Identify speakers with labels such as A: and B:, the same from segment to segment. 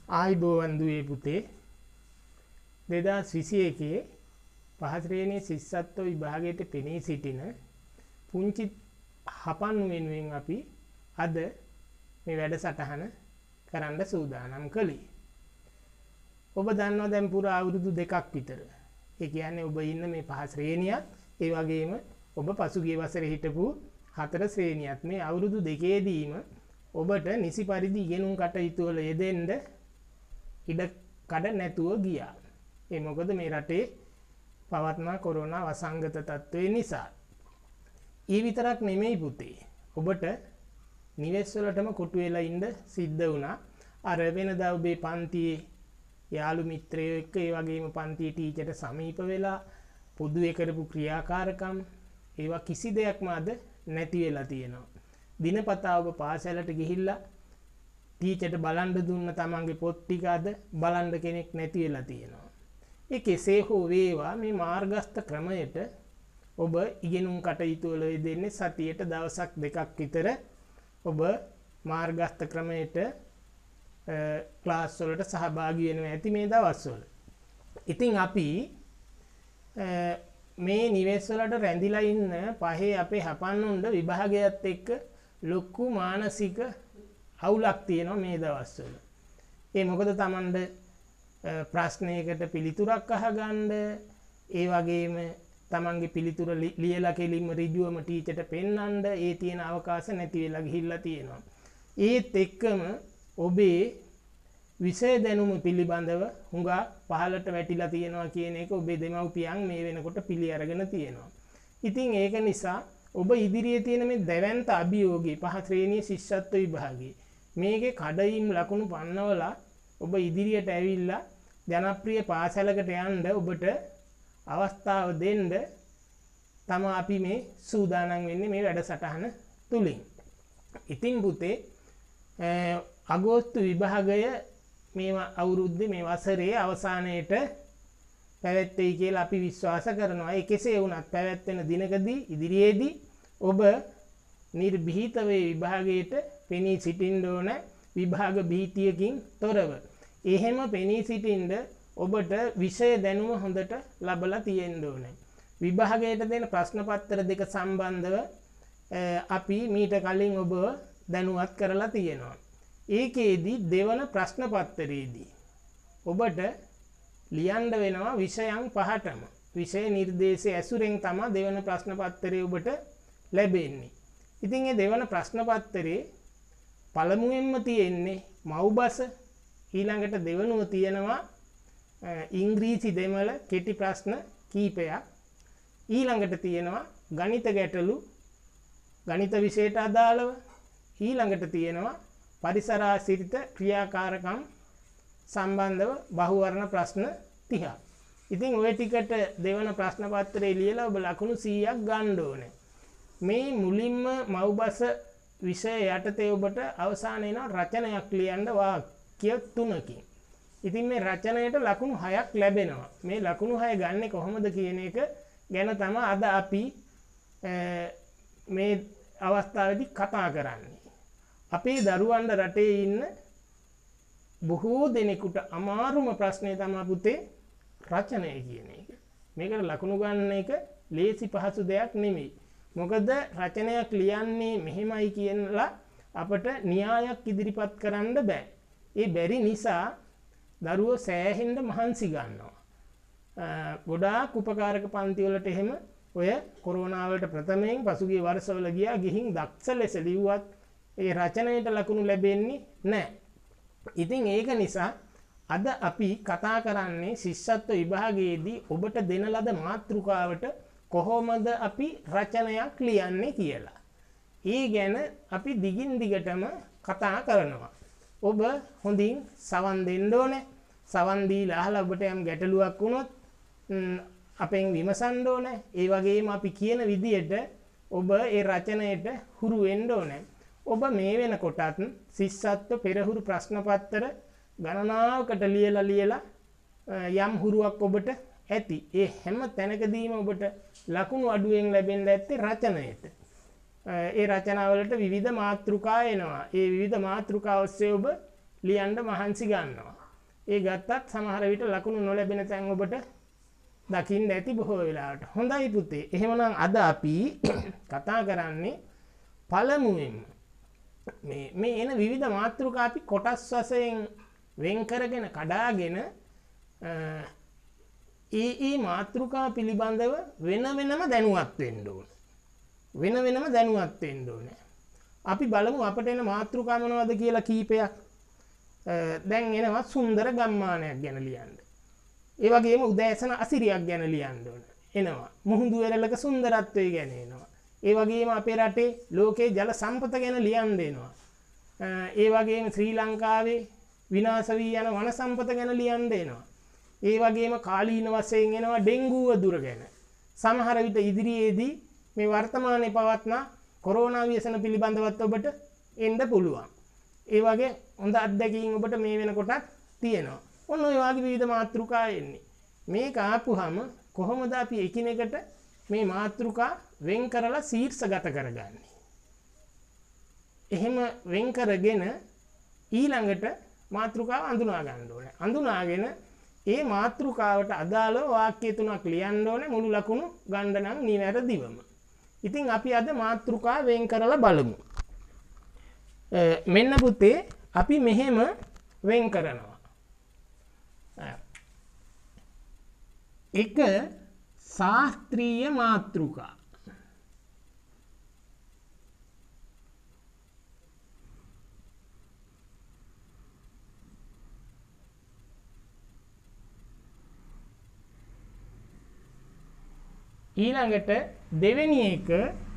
A: ආයිබෝවන් දුවේ පුතේ 2021 පහ ශ්‍රේණියේ ශිෂ්‍යත්ව විභාගයට පෙනී සිටින පුංචි හපන් වෙනුවෙන් අපි අද මේ වැඩසටහන කරන්න සූදානම් කළේ. ඔබ දන්නවා දැන් පුරා අවුරුදු දෙකක් විතර. ඒ කියන්නේ ඔබ ඉන්න මේ පහ ශ්‍රේණියත් ඒ වගේම ඔබ පසුගිය වසරේ හිටපු හතර ශ්‍රේණියත් මේ අවුරුදු දෙකේදීම ඔබට නිසි පරිදි ඉගෙනුම් කටයුතු වල යෙදෙන්න ඉඩ කඩ නැතුව ගියා. ඒ මොකද මේ රටේ පවත්නා කොරෝනා වසංගත තත්ත්වය නිසා. ඊ විතරක් නෙමෙයි පුතේ. ඔබට නිවෙස් වලටම කොටු වෙලා ඉන්න සිද්ධ වුණා. අර වෙනදා ඔබේ පන්තියේ යාළු මිත්‍රයෝ එක්ක ඒ වගේම පන්තියේ ටීචර්ට සමීප වෙලා පොදුවේ කරපු ක්‍රියාකාරකම් ඒවා කිසි දෙයක්ම අද නැති වෙලා තියෙනවා. දිනපතා ඔබ පාසලට ගිහිල්ලා ටීචර්ට බලන්න දුන්න තමන්ගේ පොත් ටික අද බලන්න කෙනෙක් නැති වෙලා තියෙනවා. ඒ කෙසේ හෝ වේවා මේ මාර්ගස්ත ක්‍රමයට ඔබ ඉගෙනුම් කටයුතු වල යෙදෙන්නේ සතියට දවසක් දෙකක් විතර ඔබ මාර්ගස්ත ක්‍රමයට ක්ලාස් වලට සහභාගී වෙනවා ඇති මේ දවස්වල. ඉතින් අපි මේ නිවෙස් වලට රැඳිලා ඉන්න පහේ අපේ හපන්නුන්ට විභාගයත් එක්ක ලොකු මානසික අවුලක් තියෙනවා මේ දවස්වල. ඒ මොකද Tamand ප්‍රශ්නයකට පිළිතුරක් අහගන්න ඒ වගේම Tamanගේ පිළිතුර ලියලා කෙලින්ම ඍජුවම ටීචර්ට පෙන්නන්න ඒ තියෙන අවකාශ නැති වෙලා ගිහිල්ලා තියෙනවා. ඒත් එක්කම ඔබේ විෂය දැනුම පිළිබඳව හුඟා පහළට වැටිලා තියෙනවා කියන එක ඔබේ දෙමව්පියන් මේ වෙනකොට පිළි අරගෙන තියෙනවා. ඉතින් ඒක නිසා ඔබ ඉදිරියේ තියෙන මේ දැවැන්ත අභියෝගී පහ ශ්‍රේණියේ ශිෂ්‍යත්ව විභාගයේ මේකේ කඩයිම් ලකුණු පන්නවලා ඔබ ඉදිරියට ඇවිල්ලා ජනප්‍රිය පාසලකට යන්න ඔබට අවස්ථාව දෙන්න තමයි අපි මේ සූදානම් වෙන්නේ මේ වැඩසටහන තුලින්. ඉතින් පුතේ අගෝස්තු විභාගය මේ අවුරුද්දේ මේ වසරේ අවසානයේට පැවැත්වෙයි කියලා අපි විශ්වාස කරනවා. ඒ කෙසේ වුණත් පැවැත්වෙන දිනකදී ඉදිරියේදී ඔබ නිර්භීතව විභාගයට පෙනී සිටින්න ඕන විභාග භීතියකින් තොරව. එහෙම පෙනී සිටින්න ඔබට විෂය දැනුම හොඳට ලැබලා තියෙන්න ඕනේ. විභාගයට දෙන ප්‍රශ්න පත්‍ර දෙක සම්බන්ධව අපි මීට කලින් ඔබ දැනුවත් කරලා තියෙනවා. ඒකෙදී දෙවන ප්‍රශ්න පත්‍රයේදී ඔබට ලියන්න වෙනවා විෂයන් පහටම. විෂය නිර්දේශය ඇසුරෙන් තමයි දෙවන ප්‍රශ්න පත්‍රය ඔබට ලැබෙන්නේ. ඉතින් මේ දෙවන ප්‍රශ්න පත්‍රයේ පළමුවෙන්ම තියෙන්නේ මව්බස, ඊළඟට දෙවනුව තියෙනවා ඉංග්‍රීසි දෙමළ කෙටි ප්‍රශ්න කීපයක්, ඊළඟට තියෙනවා ගණිත ගැටලු ගණිත විෂයට අදාළව, ඊළඟට තියෙනවා පරිසරාශ්‍රිත ක්‍රියාකාරකම් සම්බන්ධව බහුවර්ණ ප්‍රශ්න 30ක්. ඉතින් ওই ටිකට දෙවන ප්‍රශ්න පත්‍රය ලියලා ඔබ ලකුණු 100ක් ගන්න ඕනේ. මේ මුලින්ම මව්බස විෂය යටතේ ඔබට අවසානයේ න රචනයක් ලියන්න වාක්‍ය 3කින්. ඉතින් මේ රචනයට ලකුණු 6ක් ලැබෙනවා. මේ ලකුණු 6 ගන්නේ කොහොමද කියන එක ගැන තමයි අද අපි මේ අවස්ථාවේදී කතා කරන්නේ. අපේ දරුවන්ට රටේ ඉන්න බොහෝ දෙනෙකුට අමාරුම ප්‍රශ්නේ තමයි පුතේ රචනය කියන එක. මේකට ලකුණු ගන්න එක ලේසි පහසු දෙයක් නෙමෙයි. මොකද රචනයක් ලියන්නේ මෙහෙමයි කියනලා අපට න්‍යායක් ඉදිරිපත් කරන්න බෑ. ඒ බැරි නිසා දරුවෝ සෑහෙන්න මහන්සි ගන්නවා. ගොඩාක් උපකාරක පන්ති වලට එහෙම ඔය කොරෝනා වලට ප්‍රථමයෙන් පසුගිය වර්ෂවල ගියා ගිහින් දක්ෂ ලෙස ලිව්වත් ඒ රචනයට ලකුණු ලැබෙන්නේ නැහැ. ඉතින් ඒක නිසා අද අපි කතා කරන්නේ ශිෂ්‍යත්ව විභාගයේදී ඔබට දෙන ලද මාතෘකාවට කොහොමද අපි රචනයක් ලියන්නේ කියලා. ඒ ගැන අපි දිගින් දිගටම කතා කරනවා. ඔබ හොඳින් සවන් දෙන්න ඕනේ. සවන් දීලා අහලා ඔබට යම් ගැටලුවක් වුණොත් අපෙන් විමසන්න ඕනේ. ඒ වගේම අපි කියන විදියට ඔබ ඒ රචනයට හුරු වෙන්න ඕනේ. ඔබ මේ වෙනකොටත් ශිෂ්‍යත්ව පෙරහුරු ප්‍රශ්න පත්‍ර ගණනාවකට ලියලා යම් හුරුවක් ඔබට ඇති. ඒ හැම තැනකදීම ඔබට ලකුණු අඩුවෙන් ලැබෙන්න ඇත්තේ රචනයට. ඒ රචනාවලට විවිධ මාතෘකා එනවා. ඒ විවිධ මාතෘකා ඔස්සේ ඔබ ලියන්න මහන්සි ගන්නවා. ඒ ගත්තත් සමහර විට ලකුණු නොලැබෙන තැන් ඔබට දකින්න ඇති බොහෝ වෙලාවට. හොඳයි පුතේ. එහෙමනම් අද අපි කතා කරන්නේ පළමුවෙන්ම මේ එන විවිධ මාතෘකා අපි කොටස් වශයෙන් වෙන් කරගෙන කඩාගෙන ඒ මාතෘකා පිළිබඳව වෙන වෙනම දැනුවත් වෙන්න ඕන. වෙන වෙනම දැනුවත් වෙන්න ඕනේ. අපි බලමු අපට එන මාතෘකා මොනවද කියලා කීපයක්. දැන් එනවා සුන්දර ගම්මානයක් ගැන ලියන්න. ඒ වගේම උදෑසන අසිරියක් ගැන ලියන්න ඕන. එනවා. මුහුදු වෙරළක සුන්දරත්වය ගැන එනවා. ඒ වගේම අපේ රටේ ලෝකේ ජල සම්පත ගැන ලියන්න එනවා. ඒ වගේම ශ්‍රී ලංකාවේ විනාශ වී යන වන සම්පත ගැන ලියන්න එනවා. ඒ වගේම කාලීන වශයෙන් එනවා ඩෙන්ගුව දුර ගැන. සමහර විට ඉදිරියේදී මේ වර්තමානයේ පවත්නා කොරෝනා ව්‍යසන පිළිබඳවත් ඔබට එන්න පුළුවන්. ඒ වගේ හොඳ අත්දැකීම් ඔබට මේ වෙනකොටත් තියෙනවා. ඔන්න ඔය වගේ විවිධ මාතෘකා එන්නේ. මේක ආපුහම කොහොමද අපි එකිනෙකට මේ මාතෘකා වෙන් කරලා ශීර්ෂගත කරගන්නේ? එහෙම වෙන් කරගෙන ඊළඟට මාතෘකාව අඳුනා ගන්න ඕනේ. අඳුනාගෙන ඒ මාතෘකාවට අදාළව වාක්‍ය තුනක් ලියන්න ඕනේ මුළු ලකුණු ගන්න නම් නිවැරදිවම. ඉතින් අපි අද මාතෘකා වෙන් කරලා බලමු. මෙන්න පුතේ අපි මෙහෙම වෙන් කරනවා. එක ශාස්ත්‍රීය මාතෘකා. ඊළඟට දෙවෙනි එක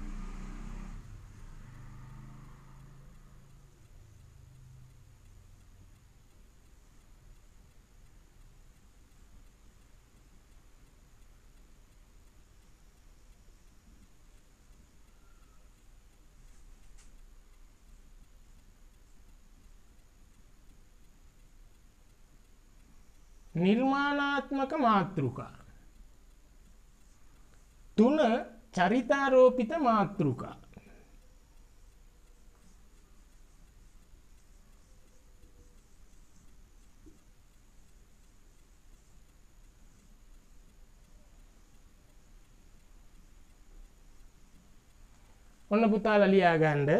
A: නිර්මාණාත්මක මාතෘකා. තුන චරිතාරෝපිත මාතෘකා. ඔන්න පුතාලා ලියා ගන්න.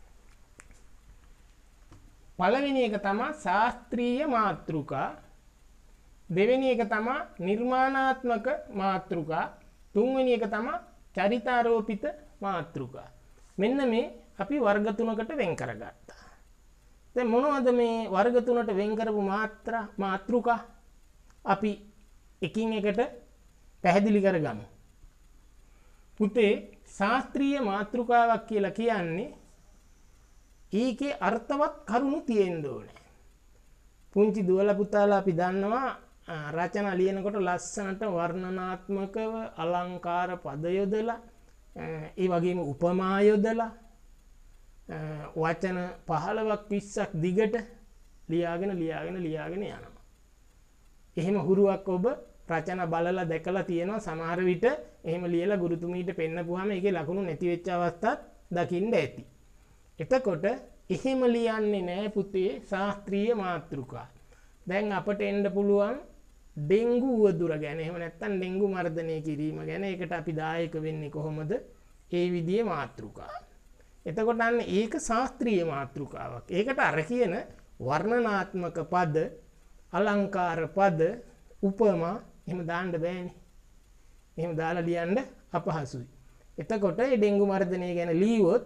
A: පළවෙනි එක තමයි ශාස්ත්‍රීය මාතෘකා. දෙවෙනි එක තමයි නිර්මාණාත්මක මාතෘකා. තුන්වෙනි එක තමයි චරිතාරෝපිත මාතෘකා. මෙන්න මේ අපි වර්ග තුනකට වෙන් කරගත්තා. දැන් මොනවද මේ වර්ග තුනට වෙන් කරපු මාතෘකා? අපි එකින් එකට පැහැදිලි කරගමු. පුතේ ශාස්ත්‍රීය මාතෘකාවක් කියලා කියන්නේ ඒකේ අර්ථවත් කරුණු තියෙන්න ඕනේ. පුංචි දුවලා පුතාලා අපි දන්නවා රචනා ලියනකොට ලස්සනට වර්ණනාත්මකව අලංකාර පද යොදලා ඒ වගේම උපමා යොදලා වචන 15ක් 20ක් දිගට ලියාගෙන යනවා. එහෙම හුරුවක් ඔබ රචනා බලලා දැකලා තියෙනවා. සමහර විට එහෙම ලියලා ගුරුතුමීට පෙන්නපුවාම ඒකේ ලකුණු නැති වෙච්ච අවස්ථාත් දකින්න ඇති. එතකොට එහෙම ලියන්නේ නෑ පුතේ ශාස්ත්‍රීය මාතෘකා. දැන් අපට එන්න පුළුවන් ඩෙන්ගු උවදුර ගැන. එහෙම නැත්නම් ඩෙන්ගු මර්ධනය කිරීම ගැන. ඒකට අපි දායක වෙන්නේ කොහොමද? ඒ විදිහේ මාතෘකා. එතකොට අන්න ඒක ශාස්ත්‍රීය මාතෘකාවක්. ඒකට අර කියන වර්ණනාත්මක පද, අලංකාර පද, උපමා එහෙම දාන්න බෑනේ. එහෙම දාලා ලියන්න අපහසුයි. එතකොට මේ ඩෙන්ගු මර්ධනය ගැන ලියුවොත්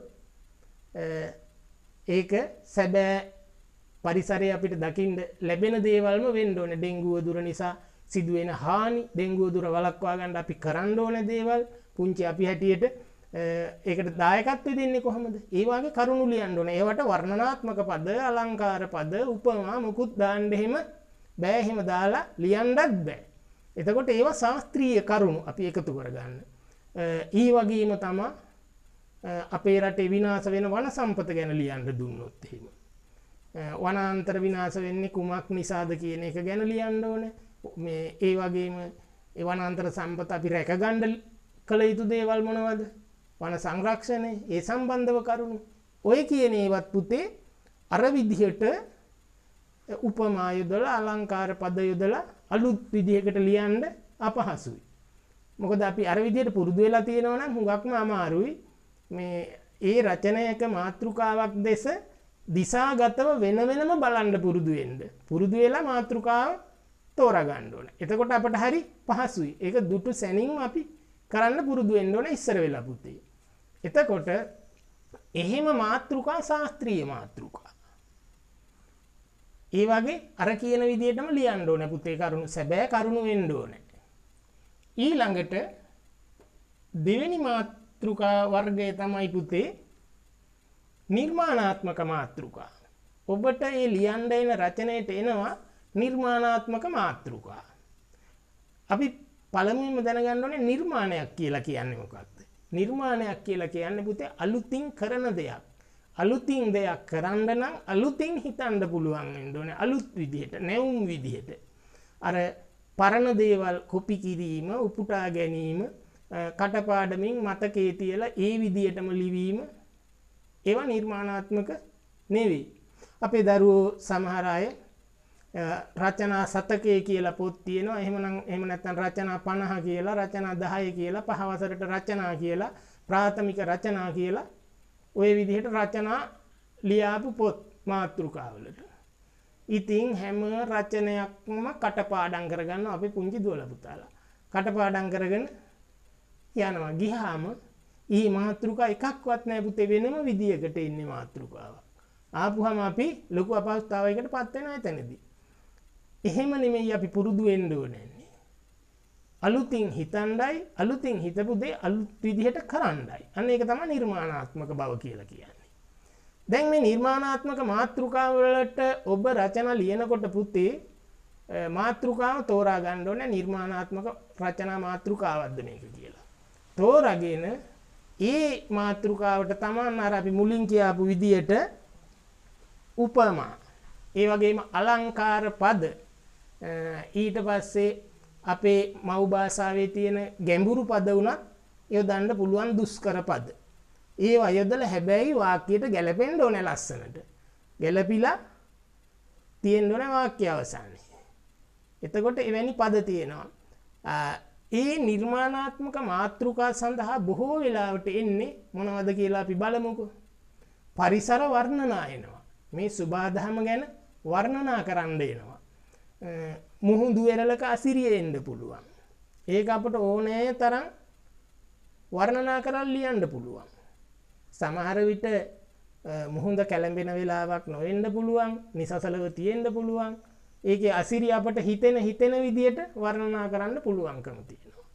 A: ඒක සැබෑ පරිසරය අපිට දකින්න ලැබෙන දේවල්ම වෙන්න ඕනේ. ඩෙන්ගුව දුර නිසා සිදුවෙන හානි, ඩෙන්ගුව දුර වළක්වා ගන්න අපි කරන්න ඕනේ දේවල්. පුංචි අපි හැටියට ඒකට දායකත්වය දෙන්නේ කොහොමද? ඒ වගේ කරුණු ලියන්න ඕනේ. ඒවට වර්ණනාත්මක පද, අලංකාර පද, උපමා මුකුත් දාන්න එහෙම බෑ. එහෙම දාලා ලියන්නත් බෑ. එතකොට ඒවා ශාස්ත්‍රීය කරුණු අපි එකතු කරගන්න. ඊ වගේම තමයි අපේ රටේ විනාශ වෙන වන සම්පත ගැන ලියන්න දුන්නොත් එහෙම. වනාන්තර විනාශ වෙන්නේ කුමක් නිසාද කියන එක ගැන ලියන්න ඕනේ. මේ ඒ වගේම ඒ වනාන්තර සම්පත අපි රැකගන්න කළ යුතු දේවල් මොනවද? වන සංරක්ෂණය, ඒ සම්බන්ධව කරුණු. ඔය කියන ඒවත් පුතේ අර විදිහට උපමා යොදලා අලංකාර පද යොදලා අලුත් විදිහකට ලියන්න අපහසුයි. මොකද අපි අර විදිහට පුරුදු වෙලා තියෙනවා නම් හුඟක්ම අමාරුයි. මේ ඒ රචනයක මාතෘකාවක් දෙස දිශාගතව වෙන වෙනම බලන්න පුරුදු වෙන්න. පුරුදු වෙලා මාතෘකාව තෝරා ගන්න ඕනේ. එතකොට අපට හරි පහසුයි. ඒක දුටු සැනින්ම අපි කරන්න පුරුදු වෙන්න ඕනේ ඉස්සර වෙලා පුතේ. එතකොට එහෙම මාතෘකා ශාස්ත්‍රීය මාතෘකා. ඒ වගේ අර කියන විදිහටම ලියන්න ඕනේ පුතේ කරුණු සැබෑ කරුණු වෙන්න ඕනේ. ඊළඟට දෙවෙනි මාතෘකා වර්ගය තමයි පුතේ නිර්මාණාත්මක මාතෘකා. ඔබට මේ ලියන්න එන රචනයට එනවා නිර්මාණාත්මක මාතෘකා. අපි පළමුවෙන්ම දැනගන්න ඕනේ නිර්මාණයක් කියලා කියන්නේ මොකක්ද? නිර්මාණයක් කියලා කියන්නේ පුතේ අලුතින් කරන දෙයක්. අලුතින් දෙයක් කරන්න නම් අලුතින් හිතන්න පුළුවන් වෙන්න ඕනේ. අලුත් විදිහට, නැවුම් විදිහට. අර පරණ දේවල් කොපි කිරීම, උපුටා ගැනීම, කටපාඩමින් මතකයේ තියලා ඒ විදිහටම ලිවීම ඒවා නිර්මාණාත්මක නෙවෙයි. අපේ දරුවෝ සමහර අය රචනා සතකයේ කියලා පොත් තියෙනවා. එහෙම නැත්නම් රචනා 50 කියලා, රචනා 10 කියලා, පහ වසරට රචනා කියලා, ප්‍රාථමික රචනා කියලා ওই විදිහට රචනා ලියාපු පොත් මාතෘකාවලට. ඉතින් හැම රචනයක්ම කටපාඩම් කරගන්නවා අපේ පුංචි දුවලා පුතාලා. කටපාඩම් කරගෙන යනවා. ගියාම ඊ මාතෘකා එකක්වත් නැහැ පුතේ වෙනම විදියකට ඉන්නේ මාතෘකාව. ආපුවම අපි ලොකු අපහසුතාවයකට පත් වෙනවා එතනදී. එහෙම නෙමෙයි අපි පුරුදු වෙන්න ඕනේ. අලුතින් හිතණ්ඩයි අලුතින් හිතපු දේ අලුත් විදිහට කරණ්ඩයි. අන්න ඒක තමයි නිර්මාණාත්මක බව කියලා කියන්නේ. දැන් මේ නිර්මාණාත්මක මාතෘකාව වලට ඔබ රචනා ලියනකොට පුතේ මාතෘකාව තෝරා ගන්න ඕනේ නිර්මාණාත්මක රචනා මාතෘකාවක්ද මේක කියලා. තෝරාගෙන ඒ මාතෘකාවට තමන් අර අපි මුලින් කියාපු විදියට උපමා ඒ වගේම අලංකාර පද ඊට පස්සේ අපේ මව් භාෂාවේ තියෙන ගැඹුරු පද උනත් යොදන්න පුළුවන් දුෂ්කර පද. ඒවා යොදලා හැබැයි වාක්‍යයට ගැලපෙන්න ඕනේ ලස්සනට. ගැලපිලා තියෙන්න ඕනේ වාක්‍ය අවසානයේ. එතකොට එවැනි පද තියෙනවා. ඒ නිර්මාණාත්මක මාතෘකා සඳහා බොහෝ වෙලාවට එන්නේ මොනවද කියලා අපි බලමුකෝ. පරිසර වර්ණනා එනවා. මේ සුභාදහම ගැන වර්ණනා කරන්න එනවා. මුහුදු වෙරළක අසිරිය එන්න පුළුවන්. ඒක අපට ඕනෑ තරම් වර්ණනා කරලා ලියන්න පුළුවන්. සමහර විට මුහුද කැළඹෙන වෙලාවක් නොවෙන්න පුළුවන්. නිසසලව තියෙන්න පුළුවන්. ඒකේ අසිරිය අපට හිතෙන විදියට වර්ණනා කරන්න පුළුවන්කම තියෙනවා.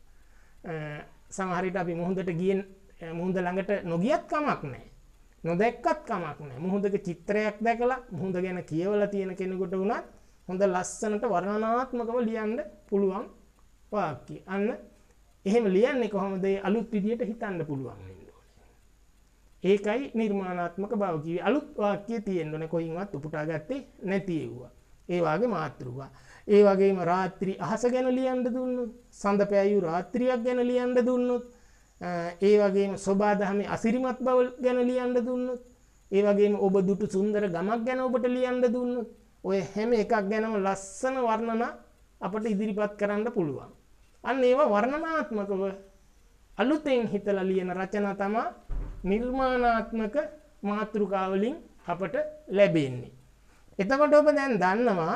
A: සමහර විට අපි මුහුදට ගියෙන් මුහුද ළඟට නොගියත් කමක් නැහැ. නොදැක්කත් කමක් නැහැ. මුහුදක චිත්‍රයක් දැකලා මුහුද ගැන කියවලා තියෙන කෙනෙකුට වුණත් හොඳ ලස්සනට වර්ණනාත්මකව ලියන්න පුළුවන් වාක්‍ය. අන්න එහෙම ලියන්නේ කොහොමද? අලුත් විදියට හිතන්න පුළුවන් වෙන්න ඕනේ. ඒකයි නිර්මාණාත්මක බව කිව්වේ. අලුත් වාක්‍ය තියෙන්න ඕනේ. කොයින්වත් උපුටා ගත්තේ නැති ඒවා. ඒ වගේ මාතෘකා. ඒ වගේම රාත්‍රී අහස ගැන ලියන්න දුන්නොත්, සඳ පෑයු රාත්‍රියක් ගැන ලියන්න දුන්නොත්, ඒ වගේම සෝබාදහමේ අසිරිමත් බව ගැන ලියන්න දුන්නොත්, ඒ වගේම ඔබ දුටු සුන්දර ගමක් ගැන ඔබට ලියන්න දුන්නොත්, ඔය හැම එකක් ගැනම ලස්සන වර්ණනා අපට ඉදිරිපත් කරන්න පුළුවන්. අන්න ඒවා වර්ණනාත්මකව අලුතෙන් හිතලා ලියන රචනා තමයි නිර්මාණාත්මක මාතෘකා වලින් අපට ලැබෙන්නේ. එතකොට ඔබ දැන් දන්නවා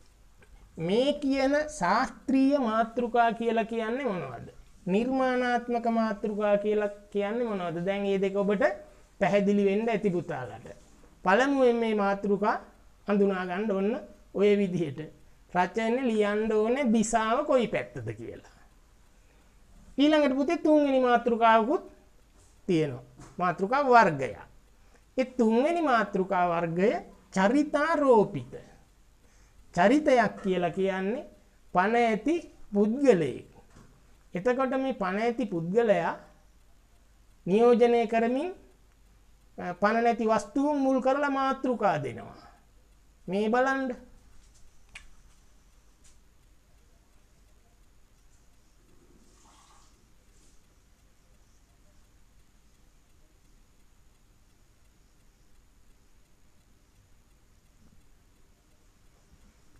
A: මේ කියන ශාස්ත්‍රීය මාතෘකා කියලා කියන්නේ මොනවද? නිර්මාණාත්මක මාතෘකා කියලා කියන්නේ මොනවද? දැන් මේ දෙක ඔබට පැහැදිලි වෙන්න ඇති පුතාලට. පළමුවෙන් මේ මාතෘකා හඳුනා ගන්න ඕන ඔය විදිහට. රචනයේ ලියන්න ඕනේ දිශාව කොයි පැත්තද කියලා. ඊළඟට පුතේ තුන්වෙනි මාතෘකාවකුත් තියෙනවා. මාතෘකා වර්ගය. ඒ තුන්වෙනි මාතෘකා වර්ගය චරිතාරෝපිත. චරිතයක් කියලා කියන්නේ පණ ඇති පුද්ගලයෙක්. එතකොට මේ පණ ඇති පුද්ගලයා නියෝජනය කරමින් පණ නැති වස්තුන් මුල් කරලා මාතෘකා දෙනවා. මේ බලන්න.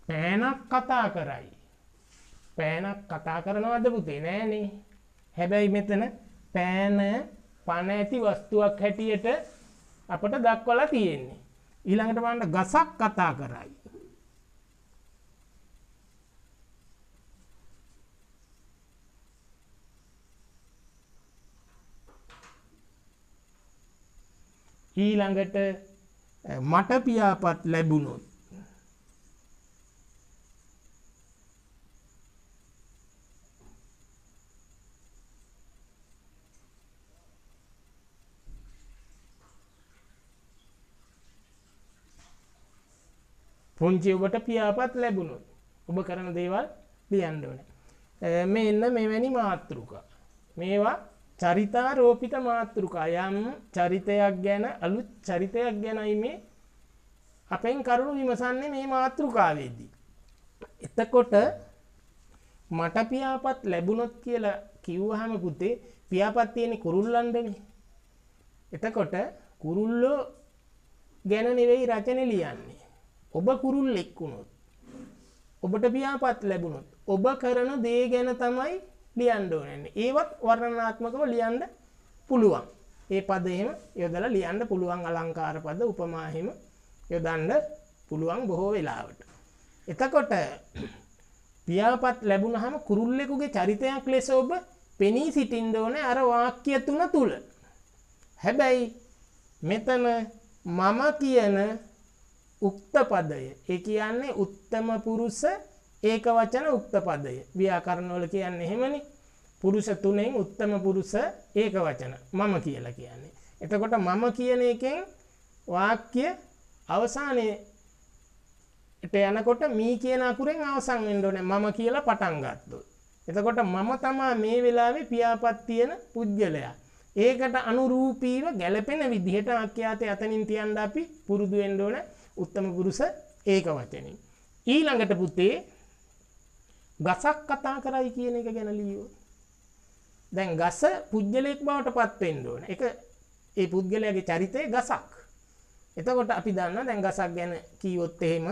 A: පෑනක් කතා කරයි. පෑනක් කතා කරනවද පුතේ? නෑනේ. හැබැයි මෙතන පෑන පණ ඇති වස්තුවක් හැටියට අපට දක්වලා තියෙන්නේ. ඊළඟට බලන්න ගසක් කතා කරයි. ඊළඟට මට පියාපත් ලැබුණොත් පුංචි ඔබට පියාපත් ලැබුණොත් ඔබ කරන දේවල් ලියන්න ඕනේ. මෙන්න මෙවැනි මාතෘකා. මේවා චරිතාරෝපිත මාතෘකා. යම් චරිතයක් ගැන අලුත් චරිතයක් ගැනයි මේ අපෙන් කරුණු විමසන්නේ මේ මාතෘකාවේදී. එතකොට මට පියාපත් ලැබුණොත් කියලා කිව්වහම පුතේ පියාපත් තියෙන්නේ කුරුල්ලන්ටනේ. එතකොට කුරුල්ලෝ ගැන නෙවෙයි රචනෙ ලියන්නේ. ඔබ කුරුල්ලෙක් වුණොත් ඔබට පියාපත් ලැබුණොත් ඔබ කරන දේ ගැන තමයි ලියන්න ඕනේ. ඒවත් වර්ණනාත්මකව ලියන්න පුළුවන්. ඒ පද එහෙම යොදලා ලියන්න පුළුවන්. අලංකාර පද උපමා එහෙම යොදන්න පුළුවන් බොහෝ වෙලාවට. එතකොට පියාපත් ලැබුණාම කුරුල්ලෙකුගේ චරිතයක් ලෙස ඔබ පෙනී සිටින්න ඕනේ අර වාක්‍ය තුන තුල. හැබැයි මෙතන මම කියන උක්ත පදය, ඒ කියන්නේ උත්තම පුරුෂ ඒක වචන උක්ත පදය. ව්‍යාකරණ වල කියන්නේ එහෙමනේ. පුරුෂ තුනෙන් උත්තම පුරුෂ ඒක වචන මම කියලා කියන්නේ. එතකොට මම කියන එකෙන් වාක්‍ය අවසානයේ යනකොට මී කියන අකුරෙන් අවසන් වෙන්න ඕනේ. මම කියලා පටන් ගත්තොත්. එතකොට මම තමයි මේ වෙලාවේ පියාපත් තියෙන පුද්ගලයා. ඒකට අනුරූපීව ගැළපෙන විදිහට වාක්‍යයත් අතනින් තියන්න අපි පුරුදු වෙන්න ඕනේ. උත්තම පුරුෂ ඒක වචනේ. ඊළඟට පුතේ ගසක් කතා කරයි කියන එක ගැන ලියුවොත්. දැන් ගස පුද්ගලයෙක් බවට පත් වෙන්න ඕනේ. ඒක ඒ පුද්ගලයාගේ චරිතය ගසක්. එතකොට අපි දන්නවා දැන් ගසක් ගැන කිව්වොත් එහෙම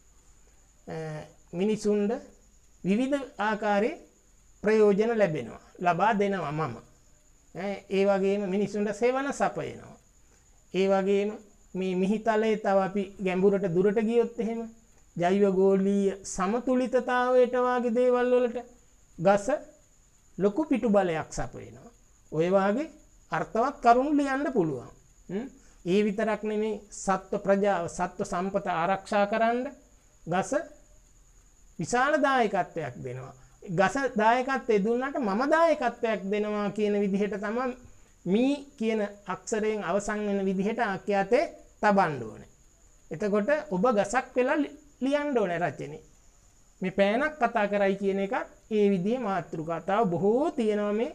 A: මිනිසුන්ට විවිධ ආකාරයේ ප්‍රයෝජන ලැබෙනවා. ලබා දෙනවා මම. ඒ වගේම මිනිසුන්ට සේවන සපයනවා. ඒ වගේම මේ මිහිතලයේ තව අපි ගැඹුරට දුරට ගියොත් එහෙම ජෛව ගෝලීය සමතුලිතතාවයට වාගේ දේවල් වලට ගස ලොකු පිටු බලයක් සපයනවා. ඔය වාගේ අර්ථවත් කරුණු ලියන්න පුළුවන්. ඒ විතරක් නෙමෙයි සත්ව ප්‍රජාව සත්ව සම්පත ආරක්ෂා කරන්න ගස විශාල දායකත්වයක් දෙනවා. ගස දායකත්වය දුන්නාට මම දායකත්වයක් දෙනවා කියන විදිහට තමයි මී කියන අක්ෂරයෙන් අවසන් වෙන විදිහට ආඛ්‍යාතේ තබන්න ඕනේ. එතකොට ඔබ ගසක් වෙලා ලියන්න ඕනේ රචනෙ. මේ පෑනක් කතා කරයි කියන එක ඒ විදිහේ මාතෘකා. තව බොහෝ තියෙනවා මේ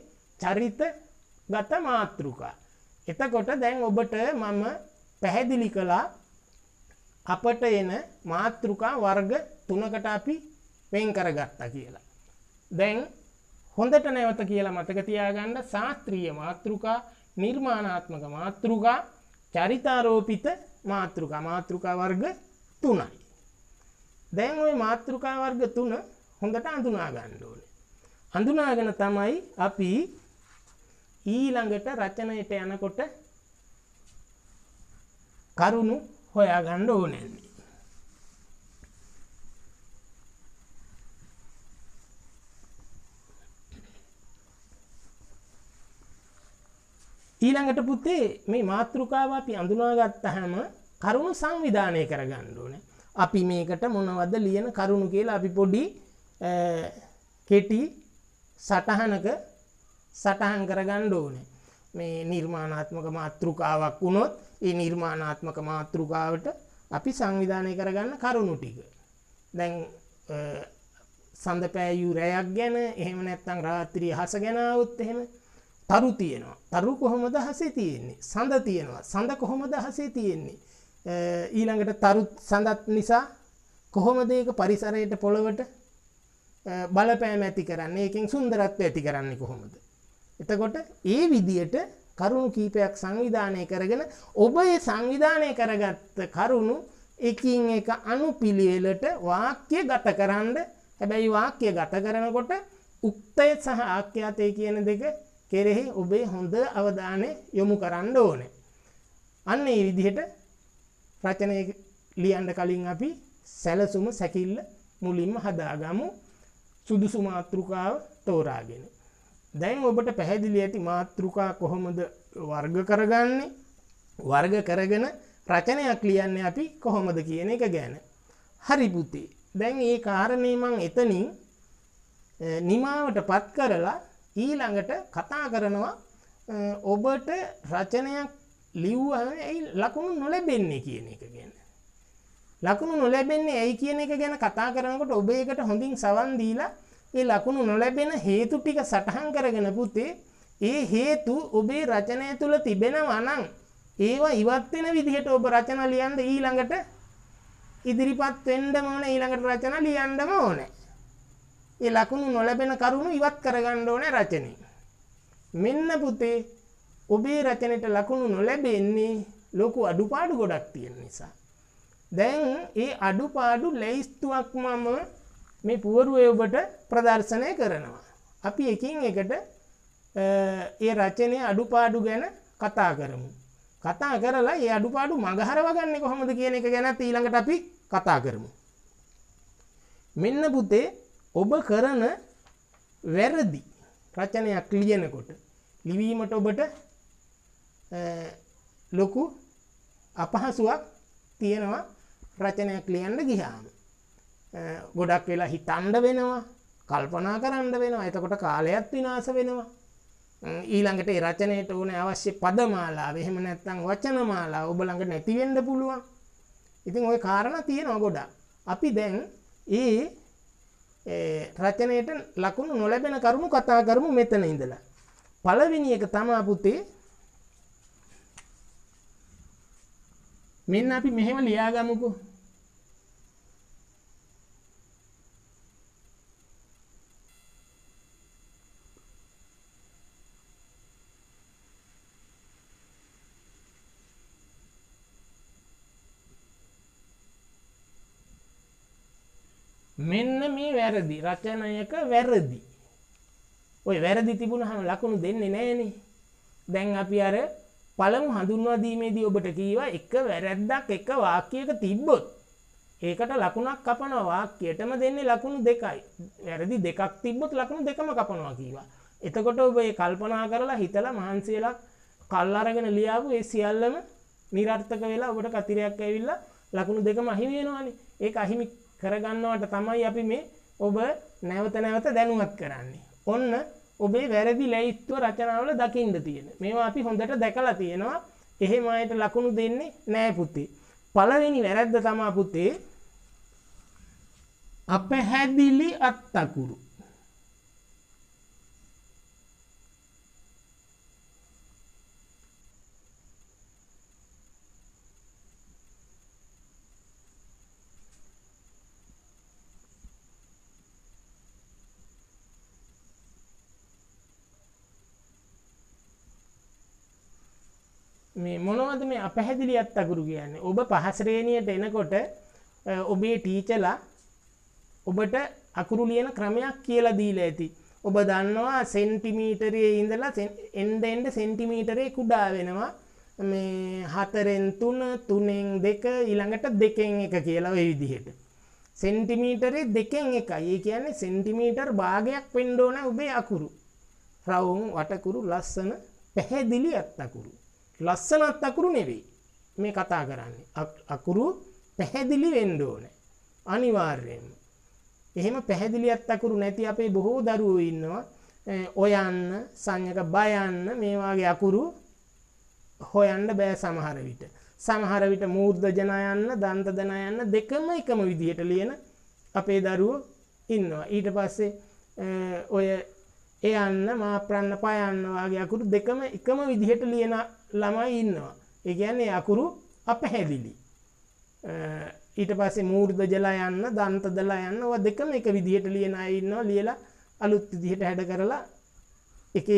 A: චරිතගත මාතෘකා. එතකොට දැන් ඔබට මම පැහැදිලි කළා අපට එන මාතෘකා වර්ග 3කට අපි වෙන් කරගත්තා කියලා. දැන් හොඳට නැවත කියලා මතක තියාගන්න ශාස්ත්‍රීය මාතෘකා, නිර්මාණාත්මක මාතෘකා, චරිතාරෝපිත මාතෘකා. මාතෘකා වර්ග 3යි. දැන් ওই මාතෘකා වර්ග 3 හොඳට අඳුනා ගන්න ඕනේ. අඳුනාගෙන තමයි අපි ඊළඟට රචනයට යනකොට කරුණු හොයාගන්න ඕනේ. ඊළඟට පුතේ මේ මාතෘකාව අපි අඳුනාගත්තාම කරුණු සංවිධානය කරගන්න ඕනේ. අපි මේකට මොනවද ලියන කරුණු කියලා අපි පොඩි කෙටි සටහනක සටහන් කරගන්න ඕනේ. මේ නිර්මාණාත්මක මාතෘකාවක් වුණොත් ඒ නිර්මාණාත්මක මාතෘකාවට අපි සංවිධානය කරගන්න කරුණු ටික. දැන් සඳපෑයු රැයක් ගැන එහෙම නැත්නම් රාත්‍රී හස ගැන આવුත් එහෙම තරු තියෙනවා. තරු කොහොමද හසේ තියෙන්නේ? සඳ තියෙනවා. සඳ කොහොමද හසේ තියෙන්නේ? ඊළඟට තරු සඳත් නිසා කොහොමද ඒක පරිසරයට පොළවට බලපෑම ඇති කරන්නේ? ඒකෙන් සුන්දරත්වය ඇති කරන්නේ කොහොමද? එතකොට ඒ විදියට කරුණු කීපයක් සංවිධානය කරගෙන ඔබ ඒ සංවිධානය කරගත්ත කරුණු එකින් එක අනුපිළිවෙලට වාක්‍ය ගත කරන්න. හැබැයි වාක්‍ය ගත කරනකොට උක්තය සහ ආඛ්‍යාතය කියන දෙක කෙරෙහි ඔබේ හොඳ අවධානය යොමු කරන්න ඕනේ. අන්න ඒ විදිහට රචනය ලියන්න කලින් අපි සැලසුම සැකිල්ල මුලින්ම හදාගමු. සුදුසු මාතෘකාව තෝරාගෙන. දැන් ඔබට පැහැදිලි ඇති මාතෘකා කොහොමද වර්ග කරගන්නේ? වර්ග කරගෙන රචනයක් ලියන්නේ අපි කොහොමද කියන එක ගැන. හරි පුතේ. දැන් මේ කාරණේ මම එතනින් නිමාවටපත් කරලා ඊළඟට කතා කරනවා ඔබට රචනයක් ලිව්වම ඒ ලකුණු නොලැබෙන්නේ කියන එක ගැන. ලකුණු නොලැබෙන්නේ ඇයි කියන එක ගැන කතා කරනකොට ඔබ ඒකට හොඳින් සවන් දීලා ඒ ලකුණු නොලැබෙන හේතු ටික සටහන් කරගෙන පුතේ ඒ හේතු ඔබේ රචනය තුල තිබෙනවා නම් ඒවා ඉවත් වෙන විදිහට ඔබ රචන ලියන්න ඊළඟට ඉදිරිපත් වෙන්නම ඕනේ. ඊළඟට රචන ලියන්නම ඕනේ. ඒ ලකුණු නොලැබෙන කරුණු ඉවත් කරගන්න ඕනේ රචනෙන්. මෙන්න පුතේ ඔබේ රචනෙට ලකුණු නොලැබෙන්නේ ලොකු අඩුපාඩු ගොඩක් තියෙන නිසා. දැන් ඒ අඩුපාඩු ලැයිස්තුවක් මම මේ පුවරුවේ ඔබට ප්‍රදර්ශනය කරනවා. අපි එකින් එකට ඒ රචනයේ අඩුපාඩු ගැන කතා කරමු. කතා කරලා ඒ අඩුපාඩු මගහරව ගන්නේ කොහොමද කියන එක ගැනත් ඊළඟට අපි කතා කරමු. මෙන්න පුතේ ඔබ කරන වැරදි රචනයක් ලියනකොට ලිවීමට ඔබට ලොකු අපහසුයක් තියෙනවා රචනයක් ලියන්න ගියාම. ගොඩක් වෙලා හිතන්න වෙනවා, කල්පනා කරන්න වෙනවා. එතකොට කාලයත් විනාශ වෙනවා. ඊළඟට ඒ රචනයට ඕනේ අවශ්‍ය පදමාලාව එහෙම නැත්නම් වචනමාලාව ඔබ ළඟ නැති වෙන්න පුළුවන්. ඉතින් ওই කාරණා තියෙනවා ගොඩක්. අපි දැන් ඒ රචනයට ලකුණු නොලැබෙන කරුණු කතා කරමු මෙතන ඉඳලා. පළවෙනි එක තමයි පුතේ මෙන්න අපි මෙහෙම ලියාගමුකෝ. මෙන්න මේ වැරදි රචනයක වැරදි. ඔය වැරදි තිබුණාම ලකුණු දෙන්නේ නැහනේ. දැන් අපි අර පළමු හඳුන්වා දීමේදී ඔබට කීවා එක වැරද්දක් එක වාක්‍යයක තිබ්බොත් ඒකට ලකුණක් කපනවා. වාක්‍යයටම දෙන්නේ ලකුණු දෙකයි. වැරදි දෙකක් තිබ්බොත් ලකුණු දෙකම කපනවා කීවා. එතකොට ඔබ ඒ කල්පනා කරලා හිතලා මහන්සි වෙලා කල් අරගෙන ලියාවු ඒ සියල්ලම නිරර්ථක වෙලා ඔබට කතිරයක් ඇවිල්ලා ලකුණු දෙකම අහිමි වෙනවානේ. ඒක අහිමි කරගන්නවට තමයි අපි මේ ඔබ නැවත නැවත දැනුවත් කරන්නේ. ඔන්න ඔබේ වැරදි ලැයිස්තුව රචනාවල දකින්න තියෙන. මේවා අපි හොඳට දැකලා තියෙනවා. එහෙම අයට ලකුණු දෙන්නේ නෑ පුතේ. පළවෙනි වැරද්ද තමයි පුතේ අපහැදිලි අත්තකුරු. මේ මොනවද මේ අපහැදිලි අත්තකුරු කියන්නේ? ඔබ පහ ශ්‍රේණියට එනකොට ඔබේ ටීචර්ලා ඔබට අකුරු ලියන ක්‍රමයක් කියලා දීලා ඇති. ඔබ දන්නවා සෙන්ටිමීටරයේ ඉඳලා එන්න සෙන්ටිමීටරේ කුඩා වෙනවා. මේ 4න් 3 3න් 2 ඊළඟට 2න් 1 කියලා ওই විදිහට. සෙන්ටිමීටරේ 2න් 1යි. ඒ කියන්නේ සෙන්ටිමීටර් භාගයක් වෙන්න ඕන ඔබේ අකුරු. රවුම් වටකුරු ලස්සන පැහැදිලි අත්තකුරු. ලස්සන අත්තකුරු නෙවෙයි මේ කතා කරන්නේ. අකුරු පැහැදිලි වෙන්න ඕනේ අනිවාර්යයෙන්ම. එහෙම පැහැදිලි අත්තකුරු නැති අපේ බොහෝ දරුවෝ ඉන්නවා. ඔයන්න, සංඥක බයන්න මේ වගේ අකුරු හොයන්න බෑ සමහර විට. සමහර විට මූර්ධජන යන්න, දන්තදන යන්න දෙකම එකම විදිහට ලියන අපේ දරුවෝ ඉන්නවා. ඊට පස්සේ ඔය එයන්න, මාප්‍රන්න, පයන්න වගේ අකුරු දෙකම එකම විදිහට ලියන ළමයි ඉන්නවා. ඒ කියන්නේ අකුරු අපහැදිලි. ඊට පස්සේ මූර්ධ ජල යන්න, දන්ත දල යන්න ඔය දෙකම එක විදිහට ලියන අය ඉන්නවා. ලියලා අලුත් විදිහට හැඩ කරලා එක එක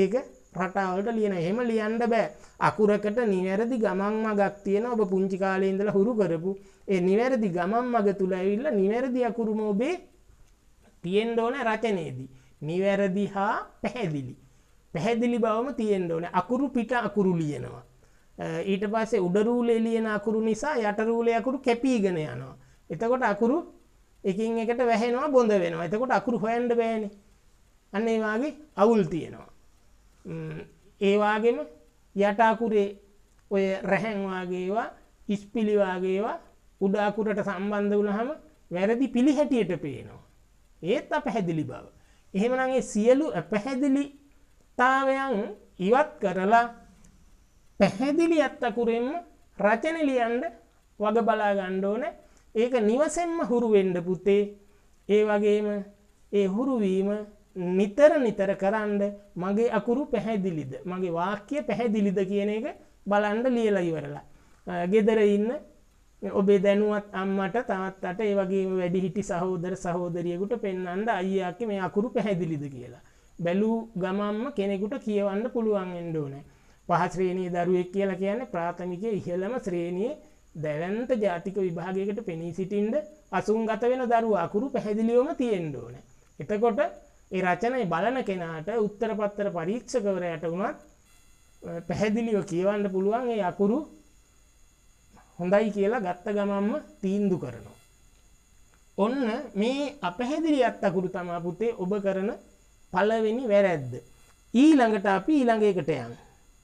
A: රටාවලට ලියන. එහෙම ලියන්න බෑ. අකුරකට නිවැරදි ගමන් මගක් තියෙනවා. ඔබ පුංචි කාලේ ඉඳලා හුරු කරපු ඒ නිවැරදි ගමන් මග තුල ඇවිල්ලා නිවැරදි අකුරුම ඔබේ තියෙන්න ඕනේ රචනයේදී. නිවැරදි හා පැහැදිලි. පැහැදිලි බවම තියෙන්න ඕනේ. අකුරු පිට අකුරු ලියනවා. ඊට පස්සේ උඩ රූලේ ලියන අකුරු නිසා යට රූලේ අකුරු කැපීගෙන යනවා. එතකොට අකුරු එකින් එකට වැහෙනවා බොඳ වෙනවා. එතකොට අකුරු හොයන්න බෑනේ. අන්න ඒ වාගේ අවුල් තියෙනවා. ඒ වාගේම යට අකුරේ ඔය රැහැන් වාගේ ඒවා ඉස්පිලි වාගේ ඒවා උඩ අකුරට සම්බන්ධ වුණාම වැරදි පිළි හැටියට පේනවා. ඒත් අපැහැදිලි බව. එහෙමනම් ඒ සියලු අපැහැදිලිතාවයන් ඉවත් කරලා පැහැදිලි අකුරෙන්ම රචන ලියන්න වග බලා ගන්න ඕනේ. ඒක නිවසෙන්ම හුරු වෙන්න පුතේ. ඒ වගේම ඒ හුරු වීම නිතර නිතර කරන්න මගේ අකුරු පැහැදිලිද මගේ වාක්‍ය පැහැදිලිද කියන එක බලන්න ලියලා ඉවරලා. ගෙදර ඉන්න ඔබේ දැනුවත් අම්මට තාත්තට ඒ වගේම වැඩිහිටි සහෝදර සහෝදරියෙකුට පෙන්වන්න අයියා මේ අකුරු පැහැදිලිද කියලා. බැලූ ගමම්ම කෙනෙකුට කියවන්න පුළුවන් වෙන්න ඕනේ. 5 ශ්‍රේණියේ දරුවෙක් කියලා කියන්නේ ප්‍රාථමිකයේ ඉහළම ශ්‍රේණියේ දැවැන්ත ජාතික විභාගයකට පෙනී සිටින්න අසුන්ගත වෙන දරුවා අකුරු පැහැදිලිවම තියෙන්න ඕනේ. එතකොට ඒ රචනය බලන කෙනාට උත්තර පත්‍ර පරීක්ෂකවරයාට වුණත් පැහැදිලිව කියවන්න පුළුවන් ඒ අකුරු හොඳයි කියලා ගත්ත ගමන්ම තීන්දුව කරනවා. ඔන්න මේ අපැහැදිලි අකුරු තමයි පුතේ ඔබ කරන පළවෙනි වැරැද්ද. ඊළඟට අපි ඊළඟ එකට යමු.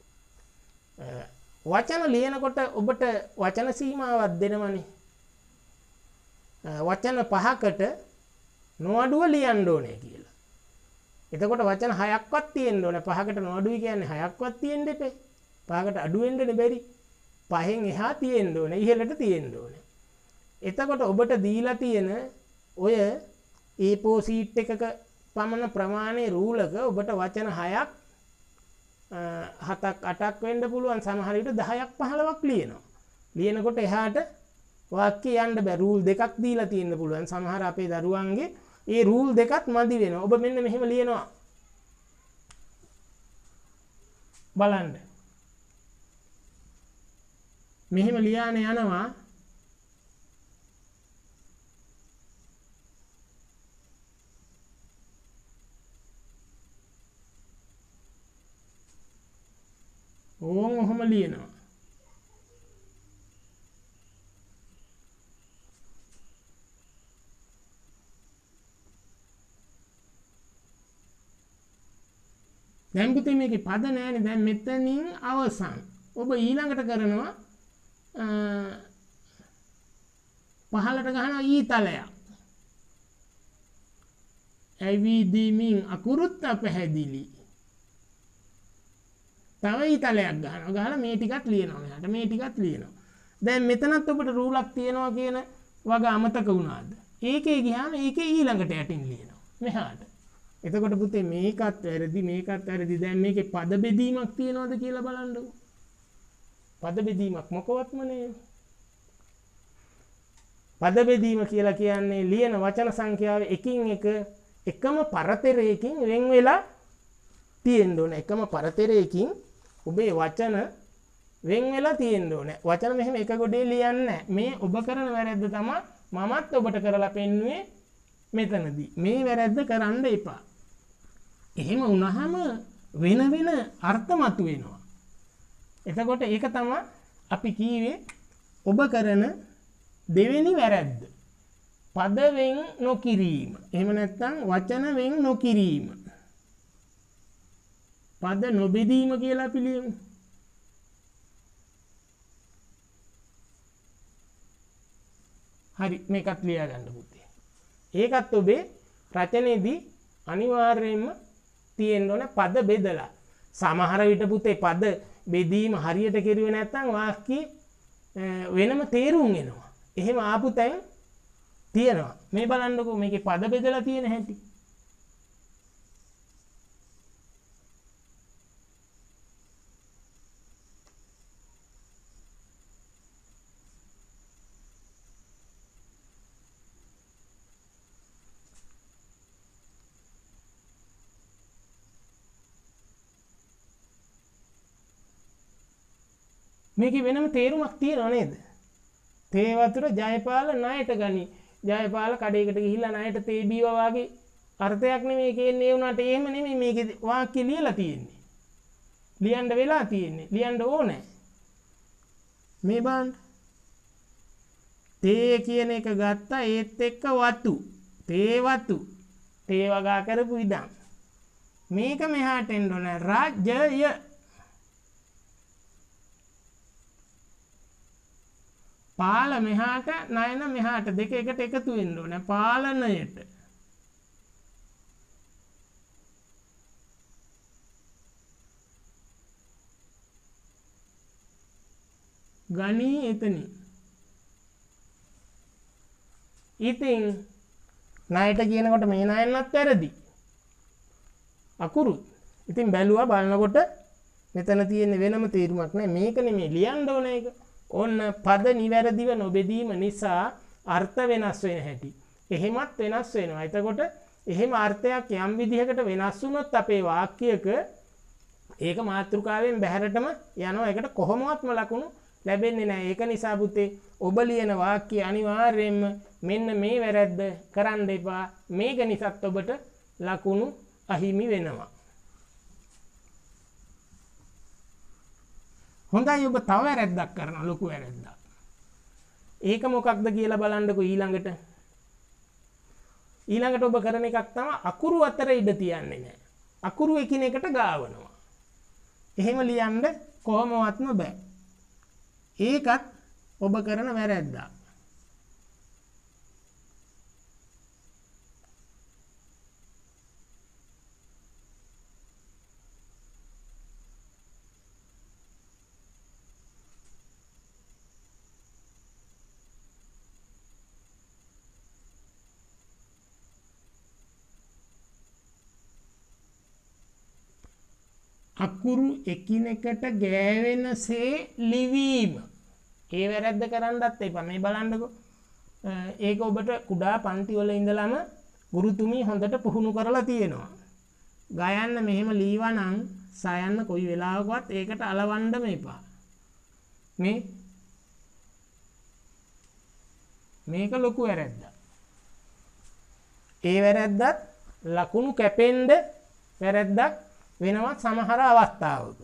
A: වචන ලියනකොට ඔබට වචන සීමාවක් දෙනවනේ. වචන 5කට නොඅඩුව ලියන්න ඕනේ කියලා. එතකොට වචන 6ක්වත් තියෙන්න ඕනේ. 5කට නොඅඩුයි කියන්නේ 6ක්වත් තියෙන්න එපේ. 5කට අඩු වෙන්නනේ බැරි. 5න් එහා තියෙන්න ඕනේ. ඉහළට තියෙන්න ඕනේ. එතකොට ඔබට දීලා තියෙන ඔය A4 sheet එකක පමණ ප්‍රමාණයේ රූලක ඔබට වචන 6ක් 7ක් 8ක් වෙන්න පුළුවන්. සමහර විට 10ක් 15ක් ලියනවා. ලියනකොට එහාට වාක්‍ය යන්න බෑ. රූල් දෙකක් දීලා තියෙන්න පුළුවන්. සමහර අපේ දරුවන්ගේ ඒ රූල් දෙකත් මදි වෙනවා. ඔබ මෙන්න මෙහෙම ලියනවා. බලන්න. මෙහෙම ලියානේ යනවා. ඔහොම ලියනවා. දැන් පුතේ මේකේ පද නැහැනේ. දැන් මෙතනින් අවසන්. ඔබ ඊළඟට කරනවා පහලට ගහනවා ඊතලයක්. ඇවිදිමින් අකුරුත් අපැහැදිලි. තව ඊතලයක් ගහනවා. ගහලා මේ ටිකත් ලියනවා. මෙහාට මේ ටිකත් ලියනවා. දැන් මෙතනත් ඔබට රූලක් තියෙනවා කියන වග අමතක වුණාද? ඒකේ ගියාම ඒකේ ඊළඟට යටින් ලියනවා. මෙහාට. එතකොට පුතේ මේකත් වැරදි මේකත් වැරදි. දැන් මේකේ පද බෙදීමක් තියනවද කියලා බලන්නකො. පද බෙදීමක් මොකවත්ම නේ. පද බෙදීම කියලා කියන්නේ ලියන වචන සංඛ්‍යාව එකින් එක එකම පරතරයකින් වෙන් වෙලා තියෙන්න ඕනේ. එකම පරතරයකින් ඔබේ වචන වෙන් වෙලා තියෙන්න ඕනේ. වචන මෙහෙම එක ගොඩේ ලියන්නේ නැහැ. මේ ඔබ කරන වැරද්ද තමයි මමත් ඔබට කරලා පෙන්නුවේ මෙතනදී. මේ වැරද්ද කරන්න එපා. එහෙම වුණාම වෙන වෙන අර්ථ මතුවෙනවා. එතකොට ඒක තමයි අපි කීවේ ඔබ කරන දෙවෙනි වැරද්ද. පද වෙන් නොකිරීම. එහෙම නැත්නම් වචන වෙන් නොකිරීම. පද නොබෙදීම කියලා පිළිගමු. හරි මේකත් ලියා ගන්න පුතේ. ඒකත් ඔබේ රචනයේදී අනිවාර්යයෙන්ම තියෙන්න ඕන පද බෙදලා. සමහර විට පුතේ පද බෙදීම හරියට කෙරුවේ නැත්නම් වාක්‍යයේ වෙනම තේරුම් එනවා. එහෙම ආපු තැන් තියෙනවා. මේ බලන්නකෝ මේකේ පද බෙදලා තියෙන හැටි. මේකේ වෙනම තේරුමක් තියෙනව නේද? තේ වතුර ජයපාල ණයට ගනි. ජයපාල කඩේකට ගිහිල්ලා ණයට තේ බීවා වගේ අර්ථයක් නෙමෙයි කියන්නේ. ඒ වුණාට එහෙම නෙමෙයි මේකේ වාක්‍ය ලියලා තියෙන්නේ. ලියන්න වෙලා තියෙන්නේ. ලියන්න ඕනේ. මේ බලන්න. තේ කියන එක ගත්තා ඒත් එක්ක වතු. තේ වතු. තේ වගා කරපු ඉදන්. මේක මෙහාට එන්න ඕනේ. රාජ්‍යය. පාල මෙහාට නයන මෙහාට දෙක එකට එකතු වෙන්න ඕනේ. පාලනයට. ගණී එතනින්. ඉතින් ණයට කියනකොට මේ ණයන්නත් වැරදි. අකුරුත්. ඉතින් බැලුවා බලනකොට මෙතන තියෙන වෙනම තේරුමක් නැහැ. මේක නෙමෙයි ලියන්න ඕන එක. ඔන්න පද නිවැරදිව නොබෙදීම නිසා අර්ථ වෙනස් වෙන හැටි. එහෙමත් වෙනස් වෙනවා. එතකොට එහෙම අර්ථයක් යම් විදිහකට වෙනස් වුණොත් අපේ වාක්‍යයක ඒක මාතෘකාවෙන් බැහැරටම යනවා. ඒකට කොහොමවත්ම ලකුණු ලැබෙන්නේ නැහැ. ඒක නිසා පුතේ ඔබ ලියන වාක්‍ය අනිවාර්යයෙන්ම මෙන්න මේ වැරද්ද කරන්න එපා. මේක නිසාත් ඔබට ලකුණු අහිමි වෙනවා. හොඳයි ඔබ තව වැරද්දක් කරනවා ලොකු වැරද්දක්. ඒක මොකක්ද කියලා බලන්නකෝ ඊළඟට. ඊළඟට ඔබ කරන එකක් තමයි අකුරු අතර ඉඩ තියන්නේ නැහැ. අකුරු එකිනෙකට ගාවනවා. එහෙම ලියන්න කොහොමවත්ම බෑ. ඒකත් ඔබ කරන වැරැද්දක්. අකුරු එකිනෙකට ගෑවෙනසේ ලිවීම. ඒ වැරද්ද කරන්නත් එපා. මේ බලන්නකෝ. ඒක ඔබට කුඩා පන්ති වල ඉඳලම ගුරුතුමී හොඳට පුහුණු කරලා තියෙනවා. ගයන්න මෙහෙම ලීවා නම් සයන්න කොයි වෙලාවකවත් ඒකට අලවන්නම එපා. මේක ලොකු වැරද්දක්. ඒ වැරද්දත් ලකුණු කැපෙන්න වැරද්දක් වෙනවා සමහර අවස්ථාවක.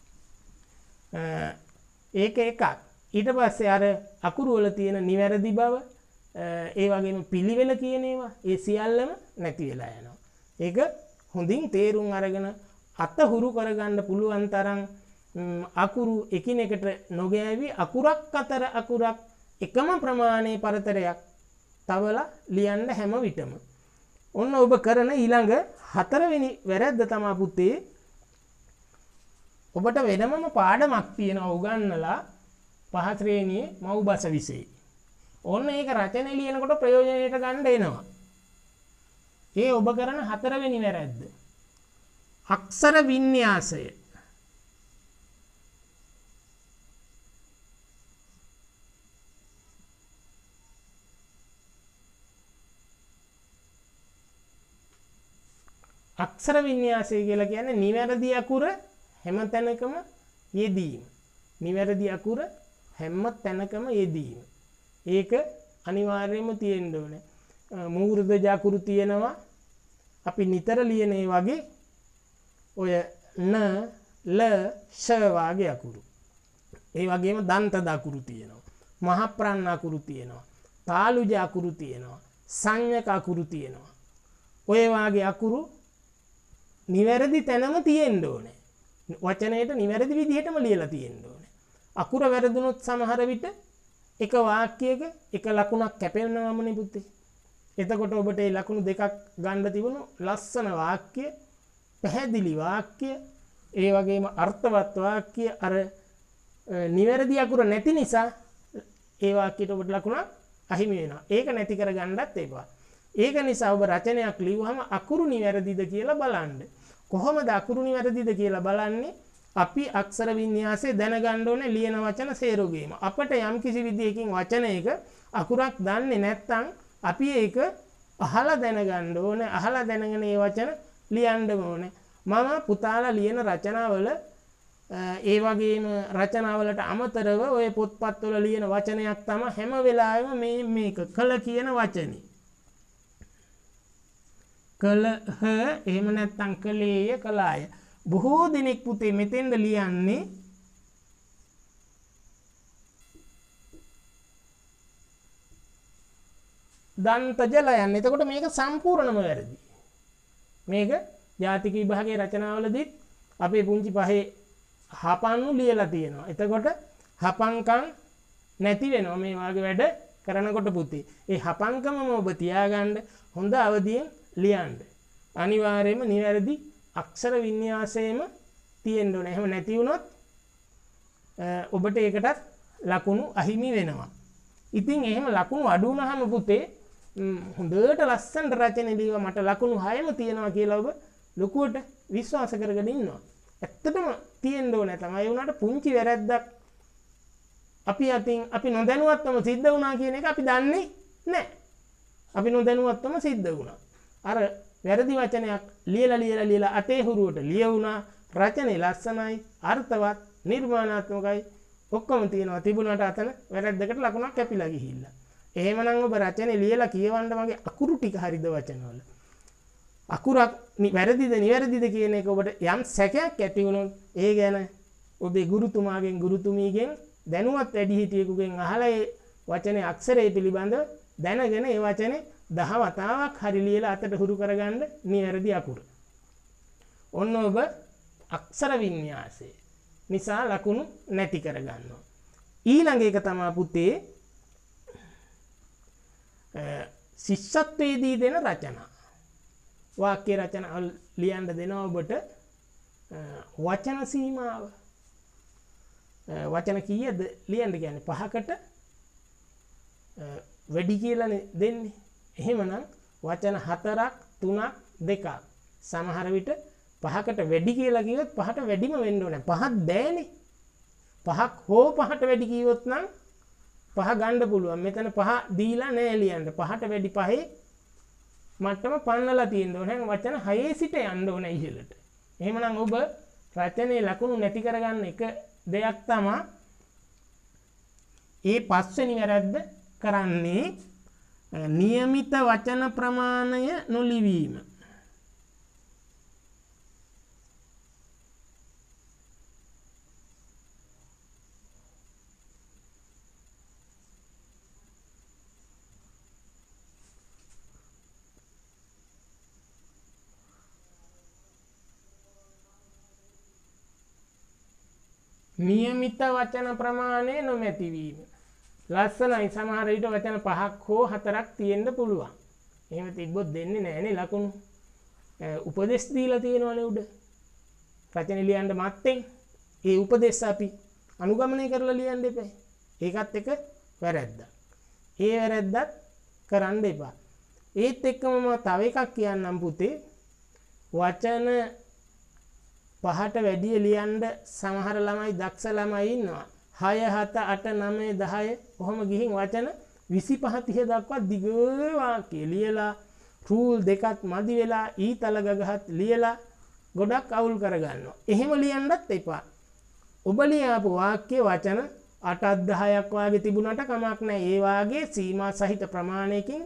A: ඒක එකක්. ඊට පස්සේ අර අකුරු වල තියෙන නිවැරදි බව ඒ වගේම පිළිවෙල කියන ඒවා ඒ සියල්ලම නැති වෙලා යනවා. ඒක හොඳින් තේරුම් අරගෙන අතහුරු කරගන්න පුළුවන් තරම් අකුරු එකිනෙකට නොගෑවි අකුරක් අතර අකුරක් එකම ප්‍රමාණයේ පරතරයක් තවලා ලියන්න හැම විටම. ඔන්න ඔබ කරන ඊළඟ හතරවෙනි වැරද්ද තමයි පුතේ ඔබට වෙනමම පාඩමක් තියෙනවා උගන්වලා 5 ශ්‍රේණියේ මව් භාෂා විෂය. ඔන්න ඒක රචනය ලියනකොට ප්‍රයෝජනයට ගන්න එනවා. ඒ ඔබ කරන හතරවෙනි වැරද්ද. අක්ෂර වින්‍යාසය. අක්ෂර වින්‍යාසය කියලා කියන්නේ නිවැරදි අකුර හැම තැනකම යෙදීම. නිවැරදි අකුර හැම තැනකම යෙදීම. ඒක අනිවාර්යයෙන්ම තියෙන්න ඕනේ. මූර්ධජ අකුරු තියෙනවා. අපි නිතර ලියන ඒ වගේ ඔය න ල ෂ වාගේ අකුරු. ඒ වගේම දන්ත අකුරු තියෙනවා. මහ ප්‍රාණ අකුරු තියෙනවා. තාලුජ අකුරු තියෙනවා. සංඥක අකුරු තියෙනවා. ඔය වාගේ අකුරු නිවැරදි තැනම තියෙන්න ඕනේ. වචනයට නිවැරදි විදිහටම ලියලා තියෙන්න ඕනේ. අකුර වැරදුනොත් සමහර විට එක වාක්‍යයක එක ලකුණක් කැපෙනවමනේ පුතේ. එතකොට ඔබට මේ ලකුණු දෙකක් ගන්න තිබුණු ලස්සන වාක්‍ය, පැහැදිලි වාක්‍ය, ඒ වගේම අර්ථවත් වාක්‍ය අර නිවැරදි අකුර නැති නිසා ඒ වාක්‍යයට ඔබට ලකුණක් අහිමි වෙනවා. ඒක නැති කර ගන්නත් එපා. ඒක නිසා ඔබ රචනයක් ලියුවහම අකුරු නිවැරදිද කියලා බලන්න. කොහොමද අකුරු නිවැරදිද කියලා බලන්නේ? අපි අක්ෂර වින්‍යාසය දැනගන්න ඕනේ ලියන වචන සේරෝගේම. අපිට යම් කිසි විදියකින් වචනයක අකුරක් දන්නේ නැත්නම් අපි ඒක අහලා දැනගන්න ඕනේ. අහලා දැනගෙන ඒ වචන ලියන්න ඕනේ. මම පුතාලා ලියන රචනාවල ඒ වගේම රචනාවලට අමතරව ඔය පොත්පත්වල ලියන වචනයක් තමයි හැම වෙලාවෙම මේක කළ කියන වචනේ. කළහ එහෙම නැත්නම් කළේය කළාය. බොහෝ දිනෙක පුතේ මෙතෙන්ද ලියන්නේ දන්තජ ලයන්. එතකොට මේක සම්පූර්ණම වැරදි. මේක ජාතික විභාගයේ රචනාවලදීත් අපේ පුංචි පහේ හපන්නු ලියලා තියෙනවා. එතකොට හපංකම් නැති වෙනවා මේ වාගේ වැඩ කරනකොට පුතේ. ඒ හපංකමම ඔබ තියාගන්න හොඳ අවදියෙන් ලියන්න. අනිවාර්යයෙන්ම නිවැරදි අක්ෂර වින්‍යාසයේම තියෙන්න ඕනේ. එහෙම නැති වුණොත් ඔබට ඒකටත් ලකුණු අහිමි වෙනවා. ඉතින් එහෙම ලකුණු අඩු වුණාම පුතේ හොඳට ලස්සනට රචනෙ ලියව මට ලකුණු 6ම තියෙනවා කියලා ඔබ ලොකුවට විශ්වාස කරගෙන ඉන්නවා. ඇත්තටම තියෙන්න ඕනේ තමයි. ඒ වුණාට පුංචි වැරැද්දක් අපි නොදැනුවත්වම සිද්ධ වුණා කියන එක අපි දන්නේ නැහැ. අපි නොදැනුවත්වම සිද්ධ වුණා. අර වැරදි වචනයක් ලියලා අතේ හුරුවට ලියවුණා. රචනය ලස්සනයි, අර්ථවත්, නිර්මාණාත්මකයි ඔක්කොම තියෙනවා. තිබුණාට අතන වැරද්දකට ලකුණක් කැපිලා ගිහිල්ලා. එහෙමනම් ඔබ රචනය ලියලා කියවන්න මගේ අකුරු ටික හරිද වචනවල. අකුරක් වැරදිද නිවැරදිද කියන එක ඔබට යම් සැකයක් ඇති වුණොත් ඒ ගැන ඔබේ ගුරුතුමාගෙන් ගුරුතුමීගෙන් දැනුවත් වැඩිහිටියෙකුගෙන් අහලා ඒ වචනේ අක්ෂරය පිළිබඳ දැනගෙන ඒ වචනේ 10 වතාවක් හරි ලියලා අතට හුරු කරගන්න නිවැරදි අකුර. ඔන්න ඔබ අක්ෂර වින්‍යාසය නිසා ලකුණු නැති කරගන්නවා. ඊළඟ එක තමයි පුතේ ශිෂ්‍යත්වයේදී දෙන රචනා. වාක්‍ය රචනා ලියන්න දෙනවා ඔබට වචන සීමාව. වචන කීයද ලියන්න කියන්නේ 5කට වැඩි කියලානේ දෙන්නේ. එහෙමනම් වචන 4ක් 3ක් 2ක් සමහර විට 5කට වැඩි කියලා කිව්වොත් 5ට වැඩිම වෙන්න ඕනේ. 5ක් බෑනේ. 5ක් හෝ 5ට වැඩි කිව්වොත් නම් 5 ගන්න පුළුවන්. මෙතන 5 දීලා නෑ ලියන්න. 5ට වැඩි 5 මට්ටම පන්නලා තියෙන්න ඕනේ. වචන 6 සිට යන්න ඕනේ ඉහළට. එහෙමනම් ඔබ රචනයේ ලකුණු නැති කරගන්න එක දෙයක් තමයි ඒ පස්වෙනි වැරද්ද කරන්නේ નિયમિત වචන ප්‍රමාණය නොලිවීම. નિયમિત වචන ප්‍රමාණය නොමැතිවීම. ලස්සනයි සමහර විට වචන 5ක් හෝ 4ක් තියෙන්න පුළුවන්. එහෙම තිබ්බොත් දෙන්නේ නැහනේ ලකුණු. උපදේශ දීලා තියෙනවනේ උඩ. රචන ලියන්න මත්තෙන් ඒ උපදේශ අපි අනුගමනය කරලා ලියන්න එපා. ඒකත් එක වැරැද්දක්. ඒ වැරැද්දත් කරන්න එපා. ඒත් එක්කම මම තව එකක් කියන්නම් පුතේ. වචන 5ට වැඩිය ලියන්න සමහර ළමයි දක්ෂ ළමයි ඉන්නවා. 6 7 8 9 10 කොහොම ගිහින් වචන 25 30 දක්වා දිග වාක්‍ය ලියලා රූල් දෙකක් මදි වෙලා ඊතල ගගහත් ලියලා ගොඩක් අවුල් කරගන්නවා. එහෙම ලියන්නත් එපා. ඔබ ලියාපු වාක්‍ය වචන 8ක් 10ක් වාගේ තිබුණාට කමක් නැහැ. ඒ වාගේ සීමා සහිත ප්‍රමාණයකින්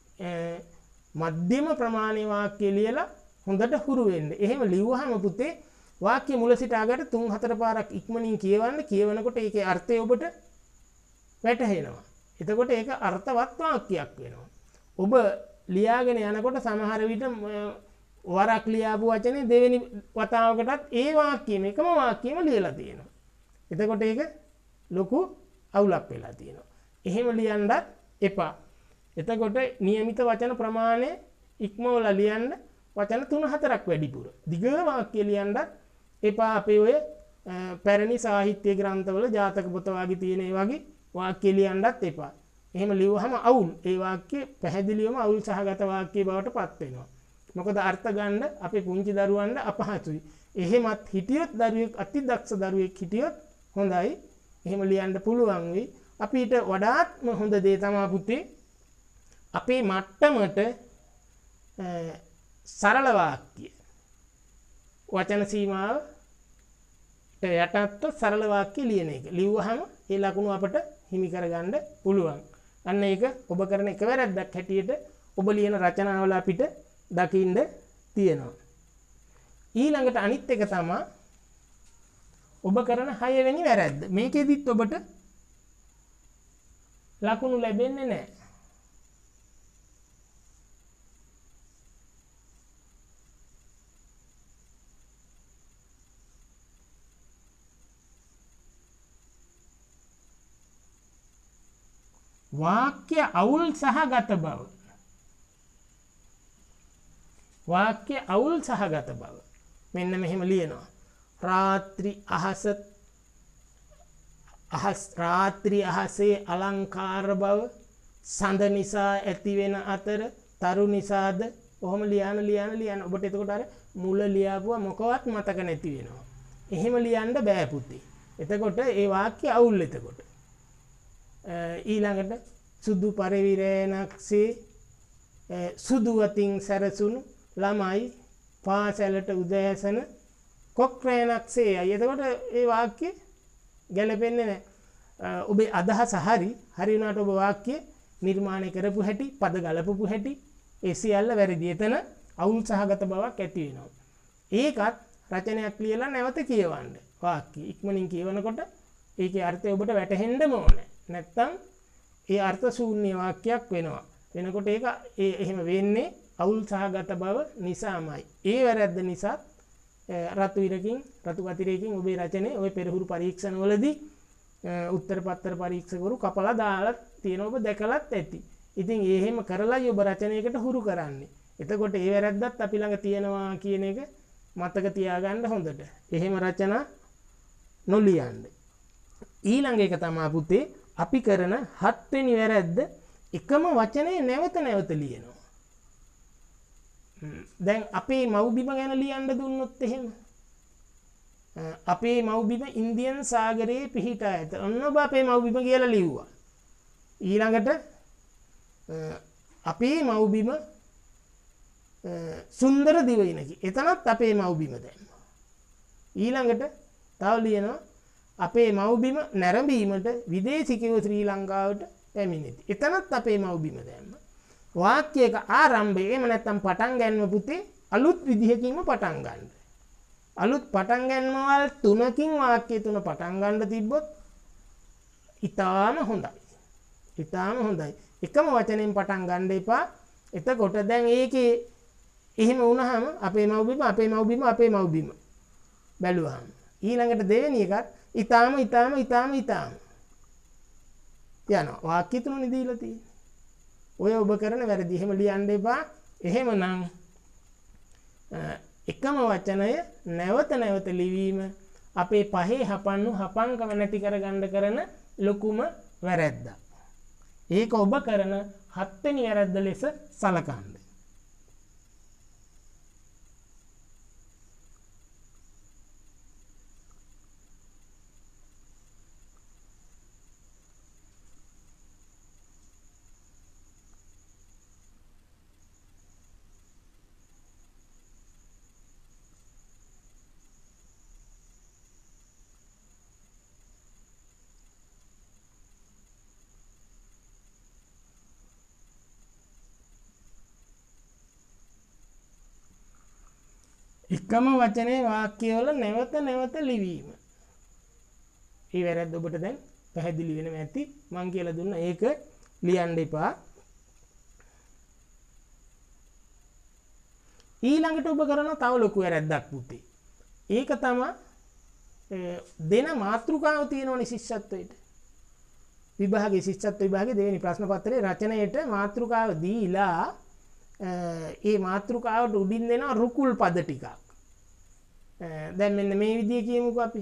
A: මධ්‍යම ප්‍රමාණයේ වාක්‍ය ලියලා හොඳට හුරු වෙන්න. එහෙම ලිව්වහම පුතේ වාක්‍ය මුල සිට අගට 3-4 පාරක් ඉක්මනින් කියවන්න. කියවනකොට ඒකේ අර්ථය ඔබට වැටහෙනවා. එතකොට ඒක අර්ථවත් වාක්‍යයක් වෙනවා. ඔබ ලියාගෙන යනකොට සමහර විට වරක් ලියාපු වචනේ දෙවෙනි වතාවකටත් ඒ වාක්‍යෙම එකම වාක්‍යෙම ලියලා තියෙනවා. එතකොට ඒක ලොකු අවුලක් වෙලා තියෙනවා. එහෙම ලියන්නත් එපා. එතකොට નિયમિત වචන ප්‍රමාණය ඉක්මවලා ලියන්න වචන 3-4ක් වැඩිපුර. දිග වාක්‍ය ලියන්නත් එපා. අපේ ඔය පැරණි සාහිත්‍ය ග්‍රන්ථවල ජාතක පොත වගේ තියෙන ඒ වගේ වාක්‍ය ලියන්නත් එපා. එහෙම ලිව්වහම අවුල්. ඒ වාක්‍ය පැහැදිලිවම අවුල් සහගත වාක්‍ය බවට පත් වෙනවා. මොකද අර්ථ ගන්න අපේ පුංචි දරුවන්ට අපහසුයි. එහෙමත් හිටියොත් දරුවෙක් අතිදක්ෂ දරුවෙක් හිටියොත් හොඳයි. එහෙම ලියන්න පුළුවන් වෙයි. අපිට වඩාත්ම හොඳ දේ තමයි පුතේ අපේ මට්ටමට සරල වාක්‍ය වචන සීමාවට යටත්ව සරල වාක්‍ය ලියන එක. ලිව්වහම ඒ ලකුණු අපට හිමි කරගන්න පුළුවන්. අන්න ඒක ඔබ කරන එක වැරද්දක් හැටියට ඔබ ලියන රචනාවල අපිට දකින්න තියෙනවා. ඊළඟට අනිත් එක තමයි ඔබ කරන 6 වෙනි වැරද්ද. මේකෙදිත් ඔබට ලකුණු ලැබෙන්නේ නැහැ. වාක්‍ය අවුල් සහගත බව. වාක්‍ය අවුල් සහගත බව. මෙන්න මෙහෙම ලියනවා. රාත්‍රී අහසේ අලංකාර බව සඳ නිසා ඇතිවෙන අතර තරු නිසාද ඔහොම ලියන ඔබට එතකොට අර මුල ලියාපුවා මොකවත් මතක නැති වෙනවා. එහෙම ලියන්න බෑ පුතේ. එතකොට ඒ වාක්‍ය අවුල් එතකොට. ඊළඟට සුදු පරිවිරයනක්සේ සුදු අතින් සැරසුණු ළමයි පාසලට උදෑසන කොක්රයනක්සේ. එතකොට ඒ වාක්‍ය ගැලපෙන්නේ නැහැ. ඔබේ අදහස හරි වුණාට ඔබ වාක්‍ය නිර්මාණය කරපු හැටි, පද ගලපපු හැටි ඒ සියල්ල වැරදි. එතන අවුල් සහගත බවක් ඇති වෙනවා. ඒකත් රචනයක් ලියලා නැවත කියවන්න. වාක්‍ය ඉක්මනින් කියවනකොට ඒකේ අර්ථය ඔබට වැටහෙන්නම ඕනේ. නැත්තම් ඒ අර්ථ ශූන්‍ය වාක්‍යයක් වෙනවා. වෙනකොට ඒක එහෙම වෙන්නේ අවුල් සහගත බව නිසාමයි. ඒ වැරද්ද නිසා රතු කතිරයකින් ඔබේ රචනයේ ඔය පෙරහුරු පරීක්ෂණවලදී උත්තර පත්‍ර පරීක්ෂකවරු කපලා දාලා තියෙන ඔබ දැකලත් ඇති. ඉතින් එහෙම කරලායි ඔබ රචනයකට හුරු කරන්නේ. එතකොට ඒ වැරද්දත් අපි ළඟ තියෙනවා කියන එක මතක තියාගන්න හොඳට. එහෙම රචනා නොලියන්න. ඊළඟ එක තමයි පුතේ අපි කරන 7 වෙනි වැරද්ද එකම වචනේ නැවත ලියනවා. දැන් අපේ මව්බිම ගැන ලියන්න දුන්නොත් එහෙම අපේ මව්බිම ඉන්දියන් සාගරයේ පිහිටා ඇත. ඔන්න ඔබ අපේ මව්බිම කියලා ලිව්වා. ඊළඟට අපේ මව්බිම සුන්දර දිවයිනකි. එතනත් අපේ මව්බිම දැම්මා. ඊළඟට තව ලියනවා අපේ මව්බිම නැරඹීමට විදේශිකයෝ ශ්‍රී ලංකාවට පැමිණෙති. එතනත් අපේ මව්බිම දැම්මා. වාක්‍යයක ආරම්භය එහෙම නැත්නම් පටන් ගන්නව පුතේ අලුත් විදිහකින්ම පටන් ගන්න. අලුත් පටන් ගන්නවල් 3කින් වාක්‍ය 3 පටන් ගන්න තිබ්බොත් ඊටාම හොඳයි. එකම වචනෙන් පටන් ගන්න එපා. එතකොට දැන් ඒකේ එහෙම වුණාම අපේ මව්බිම බැලුවාම ඊළඟට දෙවෙනි එකත් ඊටාම යනවා. වාක්‍ය 3 දීලා තියෙන්නේ. ඔය ඔබ කරන වැරදි එහෙම ලියන්න එපා. එහෙමනම් එකම වචනය නැවත ලිවීම අපේ පහේ හපන්කම නැති කරගන්න කරන ලොකුම වැරැද්දක්. ඒක ඔබ කරන 7 වෙනි වැරැද්ද ලෙස සලකන්න. එකම වචනේ වාක්‍යවල නැවත ලිවීම. මේ වැරද්ද ඔබට දැන් පැහැදිලි වෙනව ඇති. මං කියලා දුන්න ඒක ලියන්න එපා. ඊළඟට ඔබ කරන තව ලොකු වැරද්දක් පුතේ. ඒක තමයි දෙන මාතෘකාව තියෙනවනේ ශිෂ්‍යත්වයට. විභාගයේ ශිෂ්‍යත්ව විභාගයේ දෙවෙනි ප්‍රශ්න පත්‍රයේ රචනයේට මාතෘකාව දීලා ඒ මාතෘකාවට උඩින් දෙනවා රුකුල් පද ටිකක්. දැන් මෙන්න මේ විදිය කියමුකෝ අපි.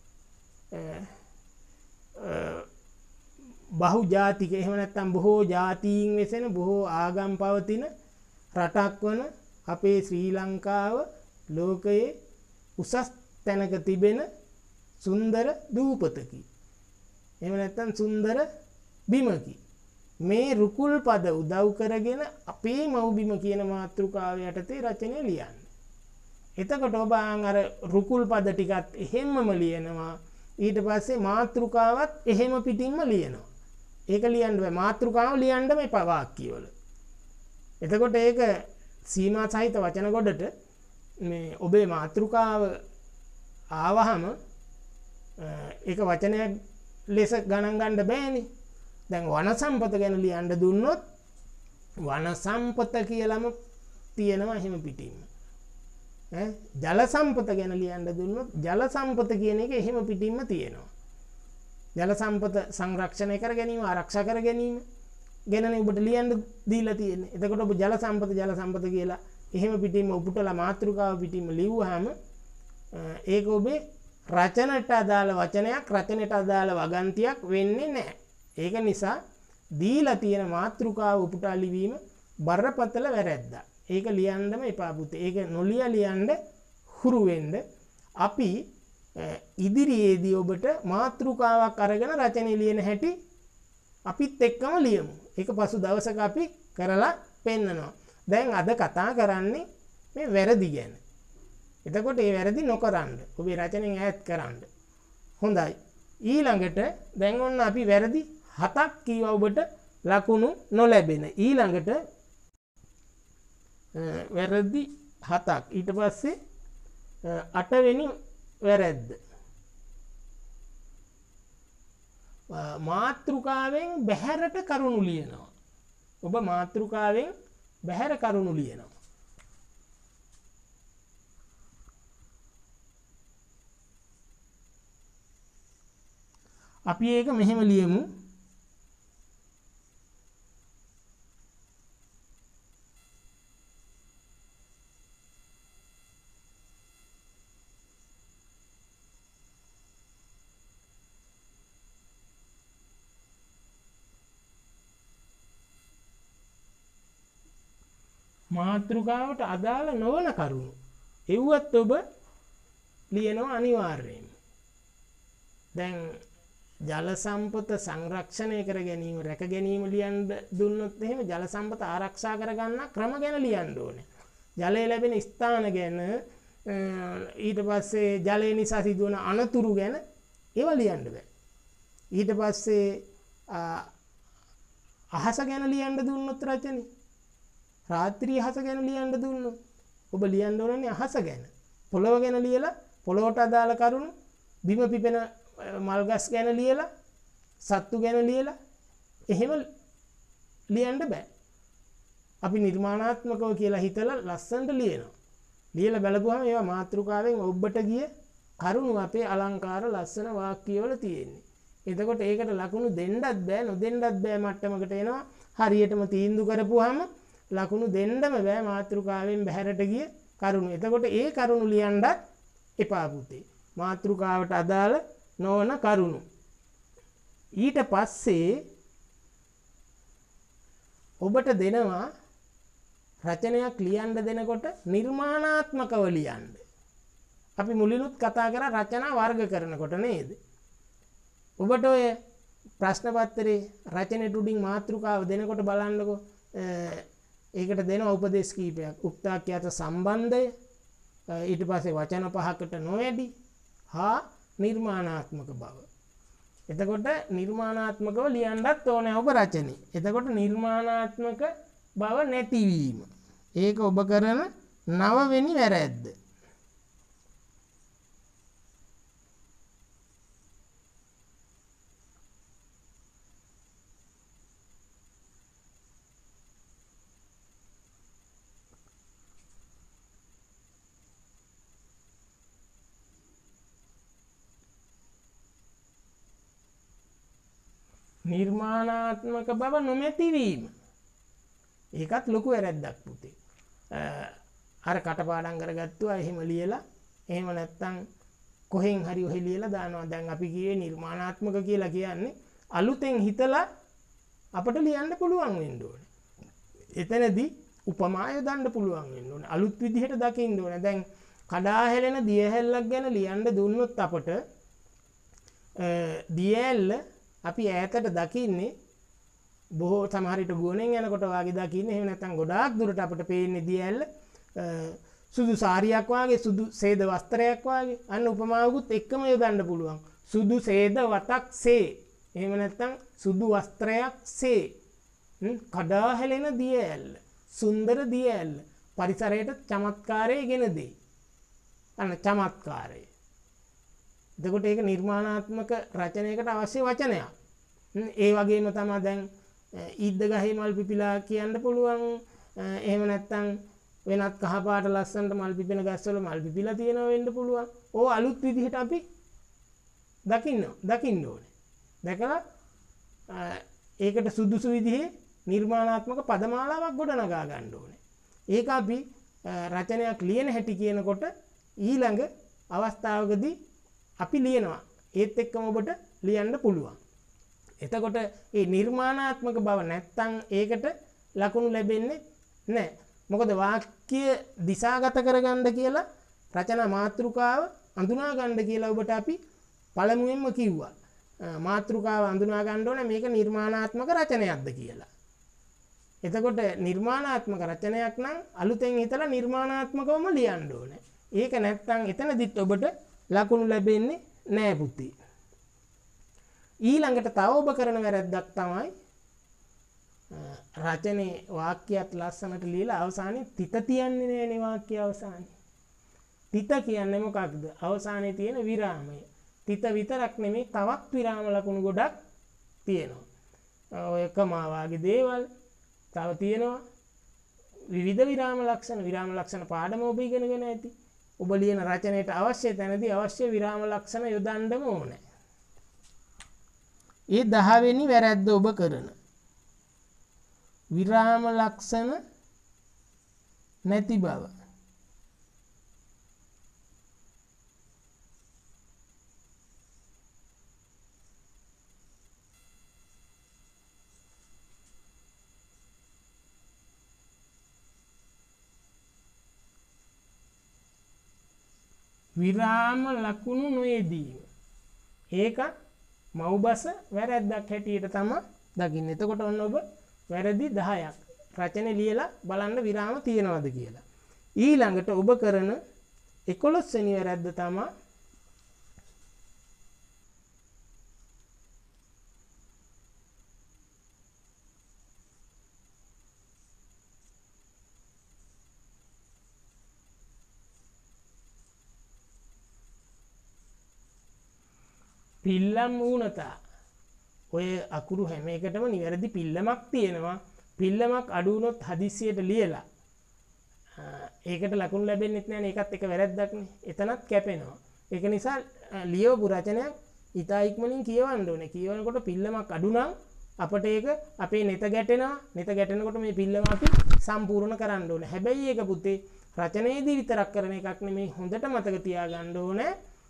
A: බහුජාතික එහෙම නැත්නම් බොහෝ ජාතීන් වෙසෙන බොහෝ ආගම් පවතින රටක් වන අපේ ශ්‍රී ලංකාව ලෝකයේ උසස් තැනක තිබෙන සුන්දර දූපතකි. එහෙම නැත්නම් සුන්දර බිමකි. මේ රුකුල් පද උදව් කරගෙන අපේ මව්බිම කියන මාතෘකාව යටතේ රචනය ලියන්න. එතකොට ඔබ අර රුකුල් පද ටිකත් එහෙම්මම ලියනවා. ඊට පස්සේ මාතෘකාවත් එහෙම පිටින්ම ලියනවා. ඒක ලියන්න බෑ. මාතෘකාව ලියන්න එපා වාක්‍යවල. එතකොට ඒක සීමා සහිත වචන ගොඩට මේ ඔබේ මාතෘකාව ආවහම ඒක වචනයක් ලෙස ගණන් ගන්න බෑනේ. දැන් වන සම්පත ගැන ලියන්න දුන්නොත් වන සම්පත කියලාම තියෙනවා එහෙම පිටින්ම. ජල සම්පත ගැන ලියන්න දුන්නොත් ජල සම්පත කියන එක එහෙම පිටින්ම තියෙනවා. ජල සම්පත සංරක්ෂණය කර ගැනීම ආරක්ෂා කර ගැනීම ගැනනේ ඔබට ලියන්න දීලා තියෙන්නේ. එතකොට ඔබ ජල සම්පත කියලා එහෙම පිටින්ම උපුටලා මාතෘකාව පිටින්ම ලිව්වහම ඒක ඔබේ රචනට අදාළ වචනයක් රචනයට අදාළ වගන්තියක් වෙන්නේ නැහැ. ඒක නිසා දීලා තියෙන මාතෘකාව උපුටා ලිවීම බරපතල වැරැද්දක්. ඒක ලියන්නම එපා පුතේ. ඒක නොලිය ලියන්න හුරු වෙන්න. අපි ඉදිරියේදී ඔබට මාතෘකාවක් අරගෙන රචනය ලියන හැටි අපිත් එක්කම ලියමු. ඒක පසු දවසක අපි කරලා පෙන්නනවා. දැන් අද කතා කරන්නේ මේ වැරදි ගැන. එතකොට මේ වැරදි නොකරන්න. ඔබේ රචනෙන් ඈත් කරන්න. හොඳයි. ඊළඟට දැන් ඔන්න අපි වැරදි 7ක් කීවා ඔබට ලකුණු නොලැබෙන. ඊළඟට වැරදි 7ක්. ඊට පස්සේ 8 වෙනි වැරැද්ද. මාතෘකාවෙන් බැහැරට කරුණු ලියනවා. ඔබ මාතෘකාවෙන් බැහැර කරුණු ලියනවා. අපි ඒක මෙහෙම ලියමු. මාතෘකාවට අදාළ නොවන කරුණු. එව්වත් ඔබ ලියනවා අනිවාර්යයෙන්ම. දැන් ජල සම්පත සංරක්ෂණය කර ගැනීම රැක ගැනීම ලියන්න දුන්නොත් එහෙම ජල සම්පත ආරක්ෂා කර ගන්න ක්‍රම ගැන ලියන්න ඕනේ. ජලය ලැබෙන ස්ථාන ගැන ඊට පස්සේ ජලය නිසා සිදුවන අනතුරු ගැන ඒවා ලියන්න බෑ. ඊට පස්සේ අහස ගැන ලියන්න දුන්නොත් රචනේ රාත්‍රී අහස ගැන ලියන්න දුන්නොත් ඔබ ලියන්න ඕනේ අහස ගැන. පොළොව ගැන ලියලා පොළොවට අදාළ කරුණු බිම පිපෙන මල්ගස් ගැන ලියලා සත්තු ගැන ලියලා එහෙම ලියන්න බෑ. අපි නිර්මාණාත්මකව කියලා හිතලා ලස්සනට ලියනවා. ලියලා බලපුවම ඒවා මාතෘකාවෙන් ඔබට ගිය කරුණු අපේ අලංකාර ලස්සන වාක්‍යවල තියෙන්නේ. එතකොට ඒකට ලකුණු දෙන්නත් බෑ නොදෙන්නත් බෑ මට්ටමකට එනවා. හරියටම තීන්දුව කරපුවාම ලකුණු දෙන්නම බෑ මාතෘකාවෙන් බැහැරට ගිය කරුණු. එතකොට ඒ කරුණු ලියන්නත් එපා පුතේ. මාතෘකාවට අදාළ නොවන කරුණු. ඊට පස්සේ ඔබට දෙනවා රචනයක් ලියන්න දෙනකොට නිර්මාණාත්මකව ලියන්න. අපි මුලිනුත් කතා කරා රචනා වර්ග කරනකොට නේද? ඔබට ඔය ප්‍රශ්න පත්‍රයේ රචනෙට උඩින් මාතෘකාව දෙනකොට බලන්නකෝ ඒකට දෙනවා උපදේශ කීපයක්. උක්තාක්‍යත සම්බන්ධය, ඊට පස්සේ වචන 5කට නොවැඩි හා නිර්මාණාත්මක බව. එතකොට නිර්මාණාත්මකව ලියන්නත් ඕනේ ඔබ රචනයේ. එතකොට නිර්මාණාත්මක බව නැතිවීම. ඒක ඔබ කරන 9 වෙනි වැරැද්ද. නිර්මාණාත්මක බව නොමැතිවීම. ඒකත් ලොකු වැරැද්දක් පුතේ. අර කටපාඩම් කරගත්තුවා එහෙම ලියලා එහෙම නැත්තම් කොහෙන් හරි ඔහෙ ලියලා දානවා. දැන් අපි කියේ නිර්මාණාත්මක කියලා කියන්නේ අලුතෙන් හිතලා අපට ලියන්න පුළුවන් වෙන්න ඕනේ. එතනදී උපමා යොදන්න පුළුවන් වෙන්න ඕනේ. අලුත් විදිහට දකින්න ඕනේ. දැන් කඩා හැලෙන දියහැල්ලක් ගැන ලියන්න දුන්නොත් අපට දියහැල්ල අපි ඈතට දකින්නේ බොහෝ සමහර විට ගුවනෙන් යනකොට වාගේ දකින්නේ. එහෙම නැත්නම් ගොඩාක් දුරට අපිට පේන්නේ දියැල්ල සුදු සාරියක් වාගේ සුදු සේද වස්ත්‍රයක් වාගේ අන්න උපමාවකුත් එක්කම යොදන්න පුළුවන්. සුදු සේද වතක් සේ. එහෙම නැත්නම් සුදු වස්ත්‍රයක් සේ. කඩා හැලෙන දිය ඇල්ල. සුන්දර දිය ඇල්ල. පරිසරයට චමත්කාරය ගෙන දෙයි. අන්න චමත්කාරය. එතකොට ඒක නිර්මාණාත්මක රචනයකට අවශ්‍ය වචනයක්. ඒ වගේම තමයි දැන් ඊද්ද ගහේ මල් පිපිලා කියන්න පුළුවන්. එහෙම නැත්නම් වෙනත් කහ පාට ලස්සනට මල් පිපෙන ගස්වල මල් පිපිලා තියෙනවා වෙන්න පුළුවන්. ඕව අලුත් විදිහට අපි දකින්න ඕනේ. දැකලා ඒකට සුදුසු විදිහේ නිර්මාණාත්මක පදමාලාවක් ගොඩනගා ගන්න ඕනේ. ඒක අපි රචනයක් ලියන හැටි කියනකොට ඊළඟ අවස්ථාවකදී අපි ලියනවා. ඒත් එක්කම ඔබට ලියන්න පුළුවන්. එතකොට මේ නිර්මාණාත්මක බව නැත්තම් ඒකට ලකුණු ලැබෙන්නේ නැහැ. මොකද වාක්‍ය දිශාගත කරගන්න කියලා රචනා මාතෘකාව අඳුනා ගන්න කියලා ඔබට අපි පළමුවෙන්ම කිව්වා. මාතෘකාව අඳුනා ගන්න ඕනේ මේක නිර්මාණාත්මක රචනයක්ද කියලා. එතකොට නිර්මාණාත්මක රචනයක් නම් අලුතෙන් හිතලා නිර්මාණාත්මකවම ලියන්න ඕනේ. ඒක නැත්තම් එතනදිත් ඔබට ලකුණු ලැබෙන්නේ නැහැ පුතේ. ඊළඟට තව ඔබ කරන වැරැද්දක් තමයි රචනයේ වාක්‍යයක් ලස්සනට ලියලා අවසානයේ තිත තියන්නේ නෑනේ වාක්‍ය අවසානයේ. තිත කියන්නේ මොකක්ද? අවසානයේ තියෙන විරාමය. තිත විතරක් නෙමෙයි තවත් විරාම ලකුණු ගොඩක් තියෙනවා. ඔය කමා වාගේ දේවල් තව තියෙනවා. විවිධ විරාම ලක්ෂණ පාඩම ඔබ ඉගෙනගෙන ඇති. ඔබ ලියන රචනයට අවශ්‍ය තැනදී අවශ්‍ය විරාම ලක්ෂණ යොදන්නම ඕනේ. ඒ 10 වෙනි වැරැද්ද ඔබ කරන විරාම ලක්ෂණ නැති බව. විරාම ලකුණු නොයේදීම. ඒක මව්බස වැරැද්දක් හැටියට තමයි දකින්නේ. එතකොට ඔන්න ඔබ වැරදි 10ක් රචනය ලියලා බලන්න විරාම තියනවද කියලා. ඊළඟට ඔබ කරන 11 වෙනි වැරැද්ද තමයි පිල්ලම් වුණතා. ඔය අකුරු හැම එකටම නිවැරදි පිල්ලමක් තියෙනවා. පිල්ලමක් අඩු වුණොත් හදිස්සියට ලියලා ඒකට ලකුණු ලැබෙන්නේ නැහැ නේ. ඒකත් එක වැරැද්දක්නේ. එතනත් කැපෙනවා. ඒක නිසා ලියවපු රචනයක් ඉතා ඉක්මනින් කියවන්න ඕනේ. කියවනකොට පිල්ලමක් අඩු නම් අපිට ඒක අපේ නෙත ගැටෙනවා. නෙත ගැටෙනකොට මේ පිල්ලම අපි සම්පූර්ණ කරන්න ඕනේ. හැබැයි ඒක පුතේ රචනයේදී විතරක් කරන එකක් නෙමෙයි. හොඳට මතක තියාගන්න ඕනේ.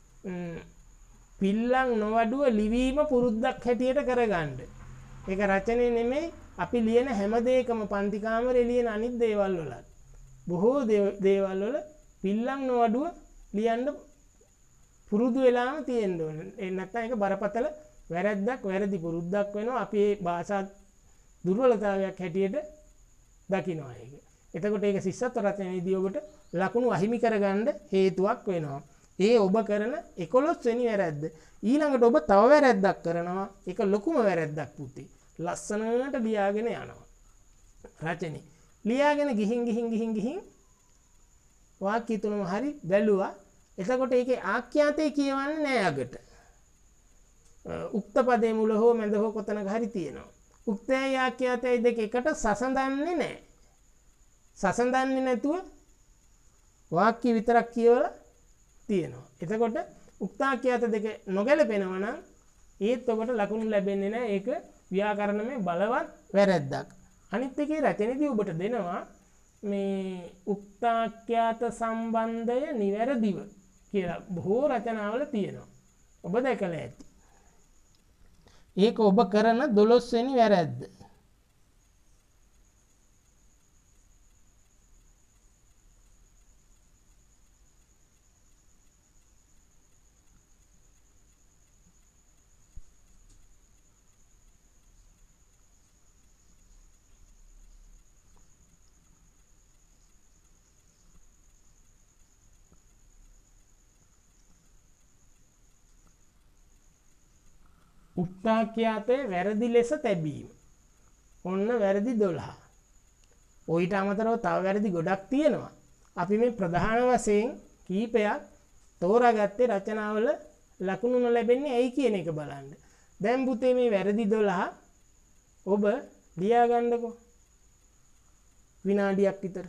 A: පිල්ලම් නොවඩුව ලිවීම පුරුද්දක් හැටියට කරගන්න. ඒක රචනයේ නෙමෙයි අපි ලියන හැම දෙයකම පන්ති කාමරේ ලියන අනිත් දේවල් වලත්. බොහෝ දේවල් වල පිල්ලම් නොවඩුව ලියන්න පුරුදු වෙලාම තියෙන්න ඕනේ. ඒ නැත්නම් ඒක බරපතල වැරැද්දක් වැරදි පුරුද්දක් වෙනවා. අපි මේ භාෂා දුර්වලතාවයක් හැටියට දකිනවා ඒක. එතකොට ඒක ශිෂ්‍යත්ව රචනයේදී ඔබට ලකුණු අහිමි කරගන්න හේතුවක් වෙනවා. ඒ ඔබ කරන 11 වෙනි වැරැද්ද. ඊළඟට ඔබ තව වැරැද්දක් කරනවා. ඒක ලොකුම වැරැද්දක් පුතේ. ලස්සනට ලියාගෙන යනවා. රචනෙ. ලියාගෙන ගිහින් වාක්‍ය තුනම හරි බැලුවා. එතකොට ඒකේ ආඛ්‍යාතේ කියවන්නේ නෑ අගට. උක්ත පදේ මුල හෝ මැද හෝ කොතනක හරි තියෙනවා. උක්තයයි ආඛ්‍යාතයයි දෙක එකට සසඳන්නේ නෑ. සසඳන්නේ නැතුව වාක්‍ය විතරක් කියවලා තියෙනවා. එතකොට උක්තාඛ්‍යාත දෙක නොගැලපෙනවා නම් ඒත් ඔබට ලකුණු ලැබෙන්නේ නැහැ. ඒක ව්‍යාකරණමය බලවත් වැරැද්දක්. අනිත් එකේ රචනයේදී ඔබට දෙනවා මේ උක්තාඛ්‍යාත සම්බන්ධය නිවැරදිව කියලා බොහෝ රචනාවල තියෙනවා. ඔබ දැකලා ඇති. ඒක ඔබ කරන 12 වෙනි වැරැද්ද. උක්තාක්‍යාතය වැරදි ලෙස තැබීම. ඔන්න වැරදි 12. ඔයිට අමතරව තව වැරදි ගොඩක් තියෙනවා. අපි මේ ප්‍රධාන වශයෙන් කීපයක් තෝරාගත්තේ රචනාවල ලකුණු නොලැබෙන්නේ ඇයි කියන එක බලන්න. දැන් පුතේ මේ වැරදි 12 ඔබ ලියා ගන්නකො. විනාඩියක් විතර.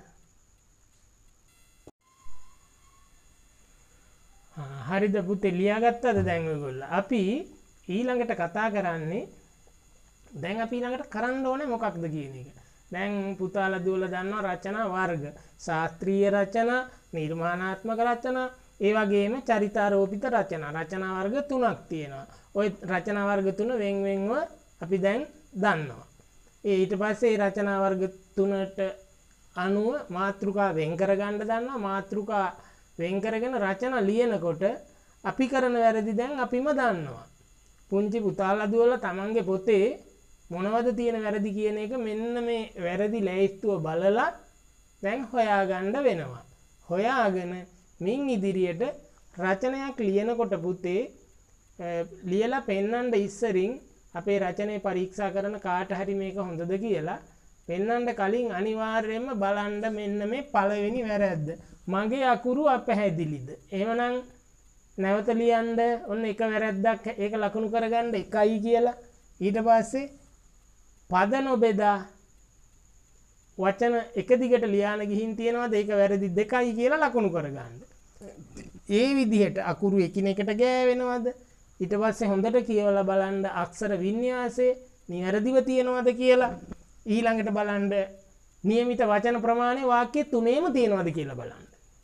A: හරිද පුතේ ලියාගත්තද දැන් ඔයගොල්ලෝ? අපි ඊළඟට කතා කරන්නේ දැන් අපි ඊළඟට කරන්න ඕනේ මොකක්ද කියන එක. දැන් පුතාලා දුවලා දන්නවා රචනා වර්ග. ශාස්ත්‍රීය රචනා, නිර්මාණාත්මක රචනා, ඒ වගේම චරිතාරෝපිත රචනා. රචනා වර්ග 3ක් තියෙනවා. ওই රචනා වර්ග 3 වෙන්වෙන්ව අපි දැන් දන්නවා. ඊට පස්සේ මේ රචනා වර්ග 3ට අනුව මාතෘකා වෙන් කරගන්න දන්නවා. මාතෘකා වෙන් කරගෙන රචනා ලියනකොට අපි කරන වැරදි දැන් අපිම දන්නවා. පුංචි පුතාලා දුවලා තමන්ගේ පොතේ මොනවද තියෙන වැරදි කියන එක මෙන්න මේ වැරදි ලැයිස්තුව බලලා දැන් හොයාගන්න වෙනවා. හොයාගෙන මින් ඉදිරියට රචනයක් ලියනකොට පුතේ ලියලා පෙන්වන්න ඉස්සරින් අපේ රචනය පරීක්ෂා කරන කාට හරි මේක හොඳද කියලා පෙන්වන්න කලින් අනිවාර්යයෙන්ම බලන්න මෙන්න මේ පළවෙනි වැරද්ද. මගේ අකුරු අපැහැදිලිද? එහෙමනම් නැවත ලියන්න ඔන්න එක වැරද්දක් ඒක ලකුණු කරගන්න 1යි කියලා. ඊට පස්සේ පද නොබෙදා වචන එක දිගට ලියාන ගිහින් තියනවාද ඒක වැරදි 2යි කියලා ලකුණු කරගන්න. ඒ විදිහට අකුරු එකිනෙකට ගෑවෙනවද? ඊට පස්සේ හොඳට කියවලා බලන්න අක්ෂර වින්‍යාසය නිවැරදිව තියනවද කියලා. ඊළඟට බලන්න નિયમિત වචන ප්‍රමාණය වාක්‍ය තුනේම තියනවද කියලා බලන්න.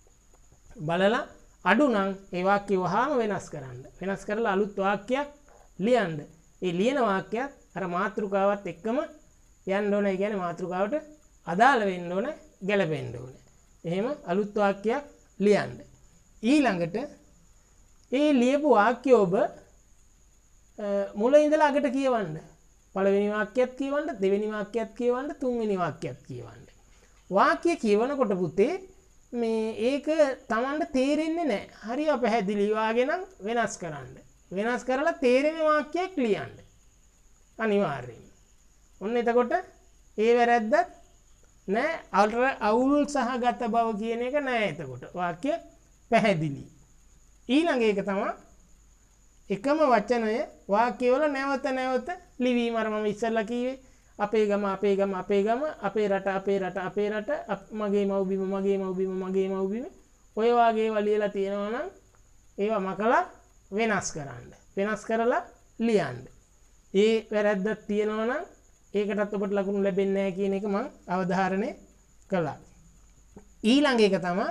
A: බලලා අඩු නම් ඒ වාක්‍ය වහාම වෙනස් කරන්න. වෙනස් කරලා අලුත් වාක්‍යයක් ලියන්න. ඒ ලියන වාක්‍යයත් අර මාතෘකාවත් එක්කම යන්න ඕනේ. ඒ කියන්නේ මාතෘකාවට අදාළ වෙන්න ඕනේ, ගැලපෙන්න ඕනේ. එහෙම අලුත් වාක්‍යයක් ලියන්න. ඊළඟට ඒ ලියපු වාක්‍ය ඔබ මුල ඉඳලා අගට කියවන්න. පළවෙනි වාක්‍යයත් කියවන්න, දෙවෙනි වාක්‍යයත් කියවන්න, තුන්වෙනි වාක්‍යයත් කියවන්න. වාක්‍ය කියවනකොට පුතේ මේ ඒක Tamanට තේරෙන්නේ නැහැ. හරි අපැහැදිලි වාගේ නම් වෙනස් කරන්න. වෙනස් කරලා තේරෙන වාක්‍යයක් ලියන්න. අනිවාර්යයෙන්. ඔන්න එතකොට ඒ වැරද්දක් නැහැ. අවුල් සහගත බව කියන එක නැහැ එතකොට. වාක්‍ය පැහැදිලි. ඊළඟ එක තමයි එකම වචනය වාක්‍යවල නැවත නැවත ලිවීම. අර මම ඉස්සෙල්ලා කිව්වේ අපේ ගම අපේ ගම අපේ ගම, අපේ රට අපේ රට අපේ රට, මගේ මව්බිම මගේ මව්බිම මගේ මව්බිම, ඔය වාගේ ඒවා ලියලා තියෙනවා නම් ඒවා මකලා වෙනස් කරන්න. වෙනස් කරලා ලියන්න. ඒ වැරද්දක් තියෙනවා නම් ඒකටත් ඔබට ලකුණු ලැබෙන්නේ නැහැ කියන එක මම අවධාරණය කළා. ඊළඟ එක තමයි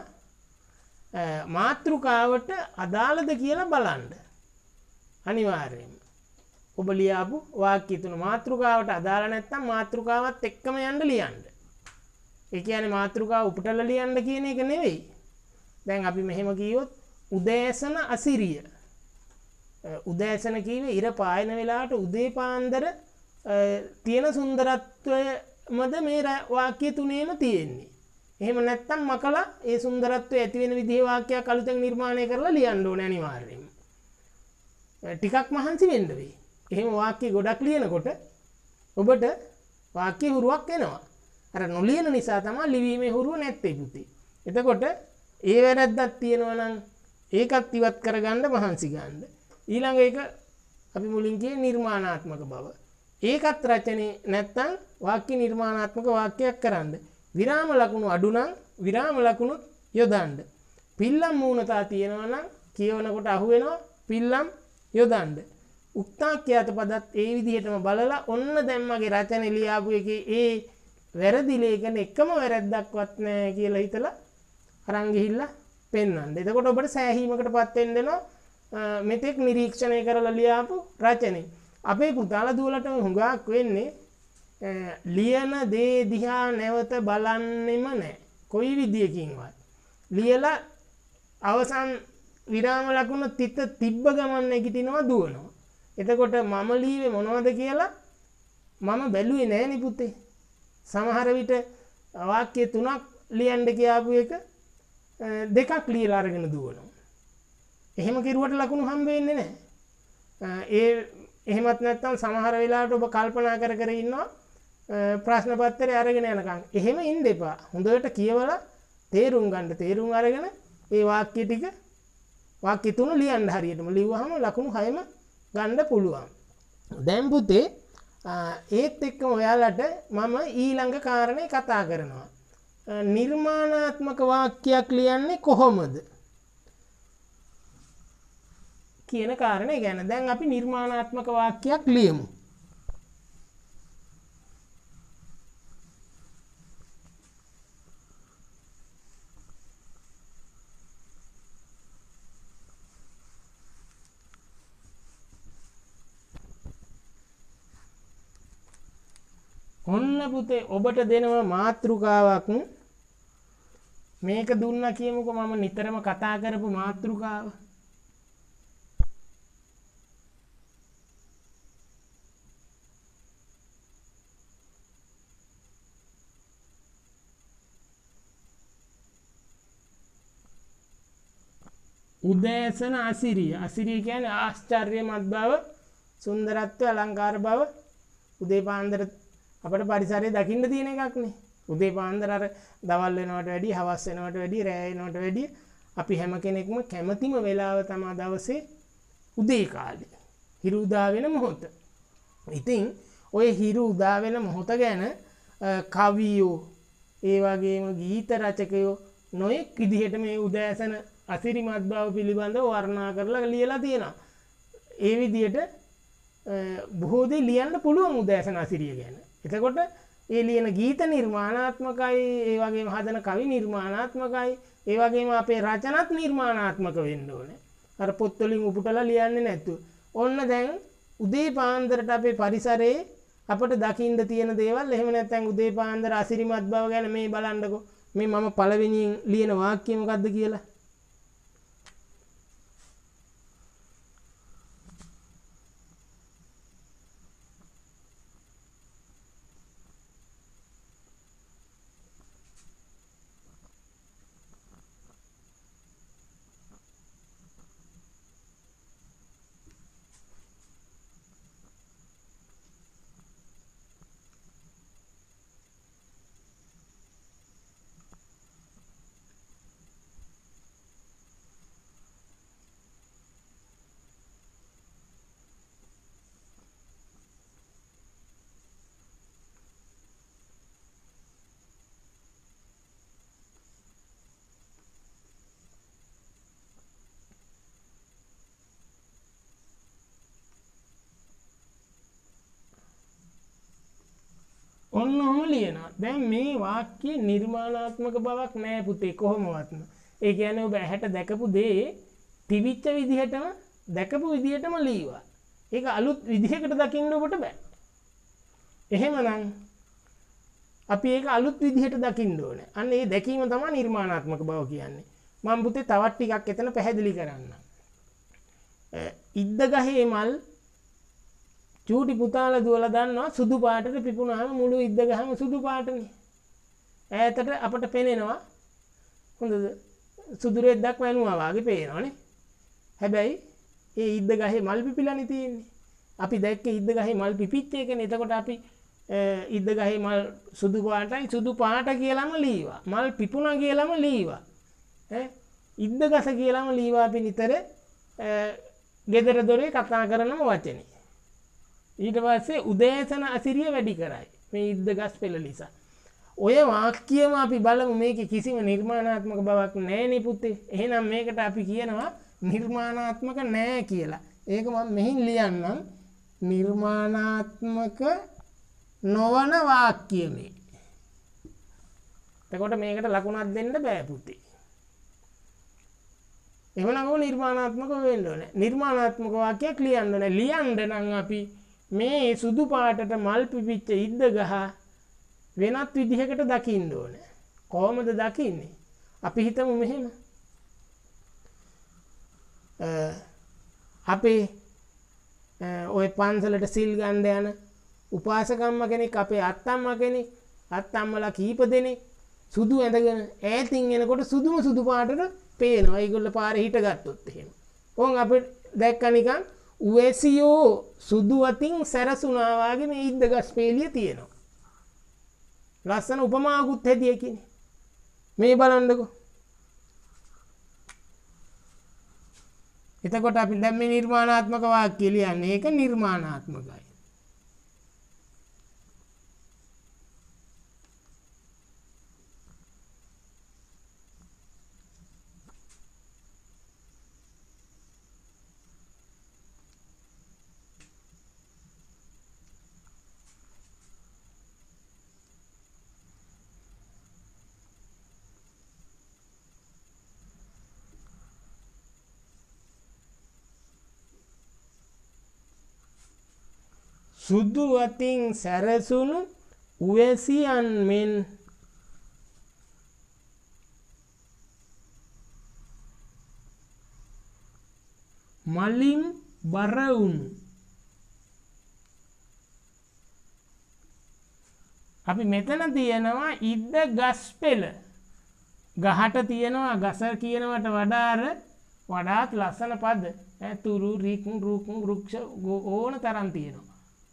A: මාතෘකාවට අදාළද කියලා බලන්න. අනිවාර්යයෙන්ම ඔබ ලියාපු වාක්‍ය තුන මාතෘකාවට අදාළ නැත්නම් මාතෘකාවත් එක්කම යන්න ලියන්න. ඒ කියන්නේ මාතෘකාව උපුටලා ලියන්න කියන එක නෙවෙයි. දැන් අපි මෙහෙම කිව්වොත් උදෑසන අසිරිය. උදෑසන කියවේ ඉර පායන වෙලාවට උදේ පාන්දර තියෙන සුන්දරත්වයමද මේ වාක්‍ය තුනේම තියෙන්නේ. එහෙම නැත්නම් මකලා ඒ සුන්දරත්වය ඇති වෙන විදිහේ වාක්‍යයක් අලුතෙන් නිර්මාණය කරලා ලියන්න ඕනේ අනිවාර්යයෙන්ම. ටිකක් මහන්සි වෙන්න වෙයි. එහෙම වාක්‍ය ගොඩක් ලියනකොට ඔබට වාක්‍ය හුරුවක් එනවා. අර නොලියන නිසා තමයි ලිවීමේ හුරුව නැත්තේ පුතේ. එතකොට ඒ වැරද්දක් තියෙනවා නම් ඒකත් ඉවත් කරගන්න මහන්සි ගන්න. ඊළඟ එක අපි මුලින් කියේ නිර්මාණාත්මක බව. ඒකත් රචනයේ නැත්තම් වාක්‍ය නිර්මාණාත්මක වාක්‍යයක් කරන්න. විරාම ලකුණු අඩු නම් විරාම ලකුණු යොදන්න. පිල්ලම් මූණතා තියෙනවා නම් කියවනකොට අහුවෙනවා පිල්ලම් යොදන්න. උක්තාක්‍යාත පදත් ඒ විදිහටම බලලා ඔන්න දැන් මගේ රචනෙ ලියාපු එකේ ඒ වැරදි ලේඛන එකම වැරද්දක්වත් නැහැ කියලා හිතලා අරන් ගිහිල්ලා පෙන්වන්න. එතකොට ඔබට සෑහීමකටපත් වෙන්න වෙනවා මෙතෙක් නිරීක්ෂණය කරලා ලියාපු රචනෙ. අපේ පුතාලා දුවලට හුඟක් වෙන්නේ ලියන දේ දිහා නැවත බලන්නෙම නැහැ. කොයි විදියකින්වත්. ලියලා අවසන් විරාම ලකුණ තිබ්බ ගමන් නැගිටිනවා දුවනවා. එතකොට මම ලියුවේ මොනවද කියලා මම බැලුවේ නැහැ නේ පුතේ. සමහර විට වාක්‍ය 3ක් ලියන්න කියාපු එක 2ක් ලියලා අරගෙන දුවනවා. එහෙම කෙරුවට ලකුණු හම්බ වෙන්නේ නැහැ. ඒ එහෙමත් නැත්නම් සමහර වෙලාවට ඔබ කල්පනා කර කර ඉන්නවා ප්‍රශ්න පත්‍රය අරගෙන යනකම්. එහෙම ඉන්න එපා. හොඳට කියවලා තේරුම් ගන්න. තේරුම් අරගෙන ඒ වාක්‍ය ටික වාක්‍ය තුන ලියන්න හරියටම. ලිව්වහම ලකුණු 6ම ගන්න පුළුවන්. දැන් පුතේ ඒත් එක්කම ඔයාලට මම ඊළඟ කාරණේ කතා කරනවා. නිර්මාණාත්මක වාක්‍යයක් ලියන්නේ කොහොමද කියන කාරණේ ගැන. දැන් අපි නිර්මාණාත්මක වාක්‍යයක් ලියමු. ඔන්න පුතේ ඔබට දෙනවා මාතෘකාවක්. මේක දුන්නා කියමුකෝ මම නිතරම කතා කරපු මාතෘකාව. උදෑසන අසිරිය. අසිරිය කියන්නේ ආශ්චර්යමත් බව, සුන්දරත්වය, අලංකාර බව. උදේ පාන්දර අපිට පරිසරයේ දකින්න තියෙන එකක් නේ. උදේ පාන්දර අර දවල් වෙනවට වැඩිය, හවස් වෙනවට වැඩිය, රෑ වෙනවට වැඩිය අපි හැම කෙනෙක්ම කැමතිම වෙලාව තමයි දවසේ උදේ කාලේ. හිරු උදා වෙන මොහොත. ඉතින් ඔය හිරු උදා වෙන මොහොත ගැන කවියෝ, ඒ වගේම ගීත රචකයෝ නොයෙක් විදිහට මේ උදෑසන අසිරිමත් බව පිළිබඳව වර්ණනා කරලා ලියලා තියෙනවා. ඒ විදිහට බොහෝ දේ ලියන්න පුළුවන් උදෑසන අසිරිය ගැන. එතකොට ඒ ලියන ගීත නිර්මාණාත්මකයි, ඒ වගේම හදන කවි නිර්මාණාත්මකයි, ඒ වගේම අපේ රචනත් නිර්මාණාත්මක වෙන්න ඕනේ. අර පොත් වලින් උපුටලා ලියන්නේ නැතුව. ඔන්න දැන් උදේ පාන්දරට අපේ පරිසරයේ අපට දකින්න තියෙන දේවල්, එහෙම නැත්නම් උදේ පාන්දර අසිරිමත් බව ගැන මේ බලන්නකෝ. මේ මම පළවෙනියෙන් ලියන වාක්‍යය මොකද්ද කියලා. ඔන්න ඔහම ලියනවා. දැන් මේ වාක්‍ය නිර්මාණාත්මක බවක් නෑ පුතේ කොහොමවත්ම. ඒ කියන්නේ ඔබ ඇහැට දැකපු දේ තිබිච්ච විදිහටම දැකපු විදිහටම ලියවා. ඒක අලුත් විදිහකට දකින්න ඔබට බෑ. එහෙමනම් අපි ඒක අලුත් විදිහට දකින්න ඕනේ. අන්න ඒ දැකීම තමයි නිර්මාණාත්මක බව කියන්නේ. මම පුතේ තවත් ටිකක් එතන පැහැදිලි කරන්නම්. ඉද්ද ගහේ මල් චූටි පුතාලා දුවලා දන්නවා සුදු පාටට පිපුණාම මුළු ඉද්ද ගහම සුදු පාටනේ. ඈතට අපට පේනවා හොඳද සුදු රෙද්දක් වැනුවා වගේ පේනවනේ. හැබැයි ඒ ඉද්ද ගහේ මල් පිපිලානේ තියෙන්නේ. අපි දැක්කේ ඉද්ද ගහේ මල් පිපිච්ච එකනේ. එතකොට අපි ඉද්ද ගහේ මල් සුදු පාටයි, සුදු පාට කියලාම ලීවා. මල් පිපුණා කියලාම ලීවා. ඉද්ද ගස කියලාම ලීවා අපි නිතර ගෙදර දොරේ කතා කරනම වචනේ. ඊට පස්සේ උදෑසන අසිරිය වැඩි කරයි මේ ඉද්ද ගස් පෙළ නිසා. ඔය වාක්‍යයම අපි බලමු මේකේ කිසිම නිර්මාණාත්මක බවක් නැහැ නේ පුතේ. එහෙනම් මේකට අපි කියනවා නිර්මාණාත්මක නැහැ කියලා. ඒක මම මෙහින් ලියන්නම්. නිර්මාණාත්මක නොවන වාක්‍ය මේ. එතකොට මේකට ලකුණක් දෙන්න බෑ පුතේ. එහෙමනම් නිර්මාණාත්මක වෙන්න ඕනේ. නිර්මාණාත්මක වාක්‍යයක් ලියන්න ඕනේ. ලියන්න නම් අපි මේ සුදු පාටට මල් පිපිච්ච ඉද්ද ගහ වෙනත් විදිහකට දකින්න ඕනේ. කොහොමද දකින්නේ? අපි හිතමු මෙහෙම. අපේ ඔය පන්සලට සිල් ගන්න යන උපාසකම්ම කෙනෙක්, අපේ අත්තම්ම කෙනෙක්, අත්තම්මලා කීප දෙනෙක් සුදු ඇඳගෙන ඈතින් එනකොට සුදුම සුදු පාටට පේනවා. ඒගොල්ලෝ පාරේ හිටගත්තොත් එහෙම. ඕන් අපිට දැක්ක නිකන් උවැසියෝ සුදු අතින් සැරසුනා වාගේ මේ ඉද්ද ගස් පෙළිය තියෙනවා. ලස්සන උපමාවකුත් හැදියකිනේ. මේ බලන්නකෝ. එතකොට අපි දැන් මේ නිර්මාණාත්මක වාක්‍ය ලියන්නේ ඒක නිර්මාණාත්මකයි. සුදු අතින් සැරසුණු උවැසියන් මෙන් මලින් බර වුණු. අපි මෙතන තියෙනවා ඉද්ද ගස් පෙළ. ගහට තියෙනවා ගස කියනවට වඩා අර වඩාත් ලස්සන පද තුරු රික් රුක් වෘක්ෂ ඕන තරම් තියෙනවා.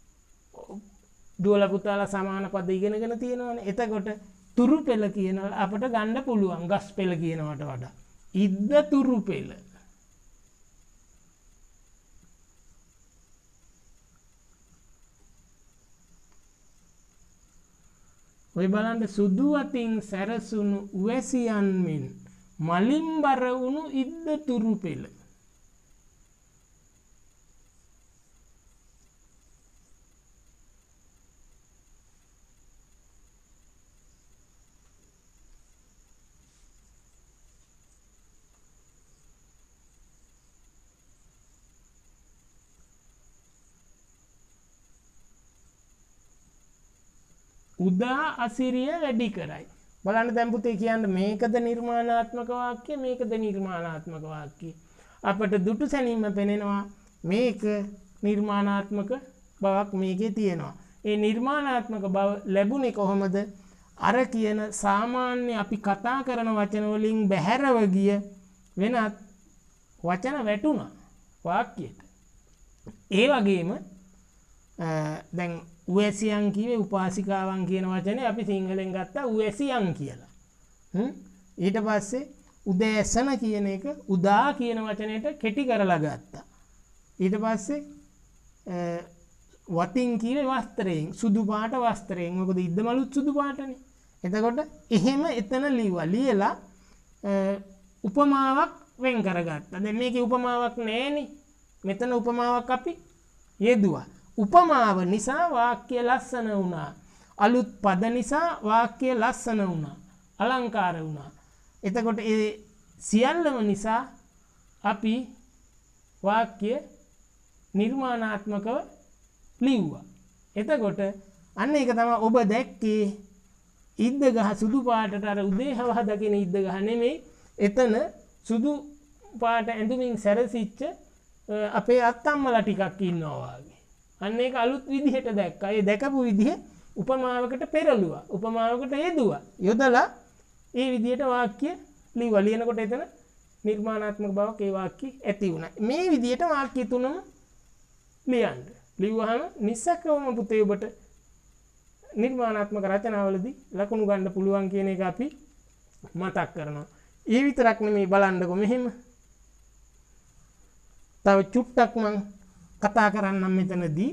A: දුවල පුතාලා සමාන පද ඉගෙනගෙන තියෙනවනේ. එතකොට තුරු පෙළ කියන අපිට ගන්න පුළුවන් ගස් පෙළ කියනවට වඩා. ඉද්ද තුරු පෙළ. ඔය බලන්න සුදු අතින් සැරසුණු උවැසියන් මෙන් මලින් බර වුණු ඉද්ද තුරු පෙළ. උදා අසිරිය වැඩි කරයි. බලන්න දැන් පුතේ කියන්නේ මේකද නිර්මාණාත්මක වාක්‍ය මේකද නිර්මාණාත්මක වාක්‍ය. අපට දුටු සැනින්ම පෙනෙනවා මේක නිර්මාණාත්මක බවක් මේකේ තියෙනවා. ඒ නිර්මාණාත්මක බව ලැබුණේ කොහොමද? අර කියන සාමාන්‍ය අපි කතා කරන වචන වලින් බැහැරව ගිය වෙනත් වචන වැටුණා වාක්‍යයට. ඒ වගේම දැන් උවැසියන් කියේ උපාසිකාවන් කියන වචනේ අපි සිංහලෙන් ගත්තා උවැසියන් කියලා. ඊට පස්සේ උදෑසන කියන එක උදා කියන වචනයට කෙටි කරලා ගත්තා. ඊට පස්සේ වතින් කියේ වස්ත්‍රයෙන් සුදු පාට වස්ත්‍රයෙන්. මොකද ඉද්දමලුත් සුදු පාටනේ. එතකොට එහෙම එතන ලිව්වා. ලියලා උපමාවක් වෙන් කරගත්තා. දැන් මේකේ උපමාවක් නැහැනේ. මෙතන උපමාවක් අපි යෙදුවා. උපමාව නිසා වාක්‍ය ලස්සන වුණා. අලුත් පද නිසා වාක්‍ය ලස්සන වුණා. අලංකාර වුණා. එතකොට ඒ සියල්ලම නිසා අපි වාක්‍ය නිර්මාණාත්මකව ලිව්වා. එතකොට අන්න ඒක තමයි ඔබ දැක්කේ ඉද්ද ගහ සුදු පාටට අර උදේ හවහ දකින ඉද්ද ගහ නෙමෙයි. එතන සුදු පාට ඇඳුමින් සැරසිච්ච අපේ අත්තම්මලා ටිකක් ඉන්නවා වගේ. අන්න ඒක අලුත් විදිහට දැක්කා. ඒ දැකපු විදිහ උපමාවකට පෙරළුවා. උපමාවකට යෙදුවා. යොදලා ඒ විදිහට වාක්‍ය ලිව්වා. ලියනකොට එතන නිර්මාණාත්මක බවක් ඒ වාක්‍ය ඇති වුණා. මේ විදිහට වාක්‍ය තුනම ලියන්න. ලිව්වහම නිසකවම පුතේ ඔබට නිර්මාණාත්මක රචනාවලදී ලකුණු ගන්න පුළුවන් කියන එක අපි මතක් කරනවා. ඒ විතරක් නෙමෙයි බලන්නකො මෙහෙම. තව චුට්ටක් මං කතා කරන්නම් මෙතනදී.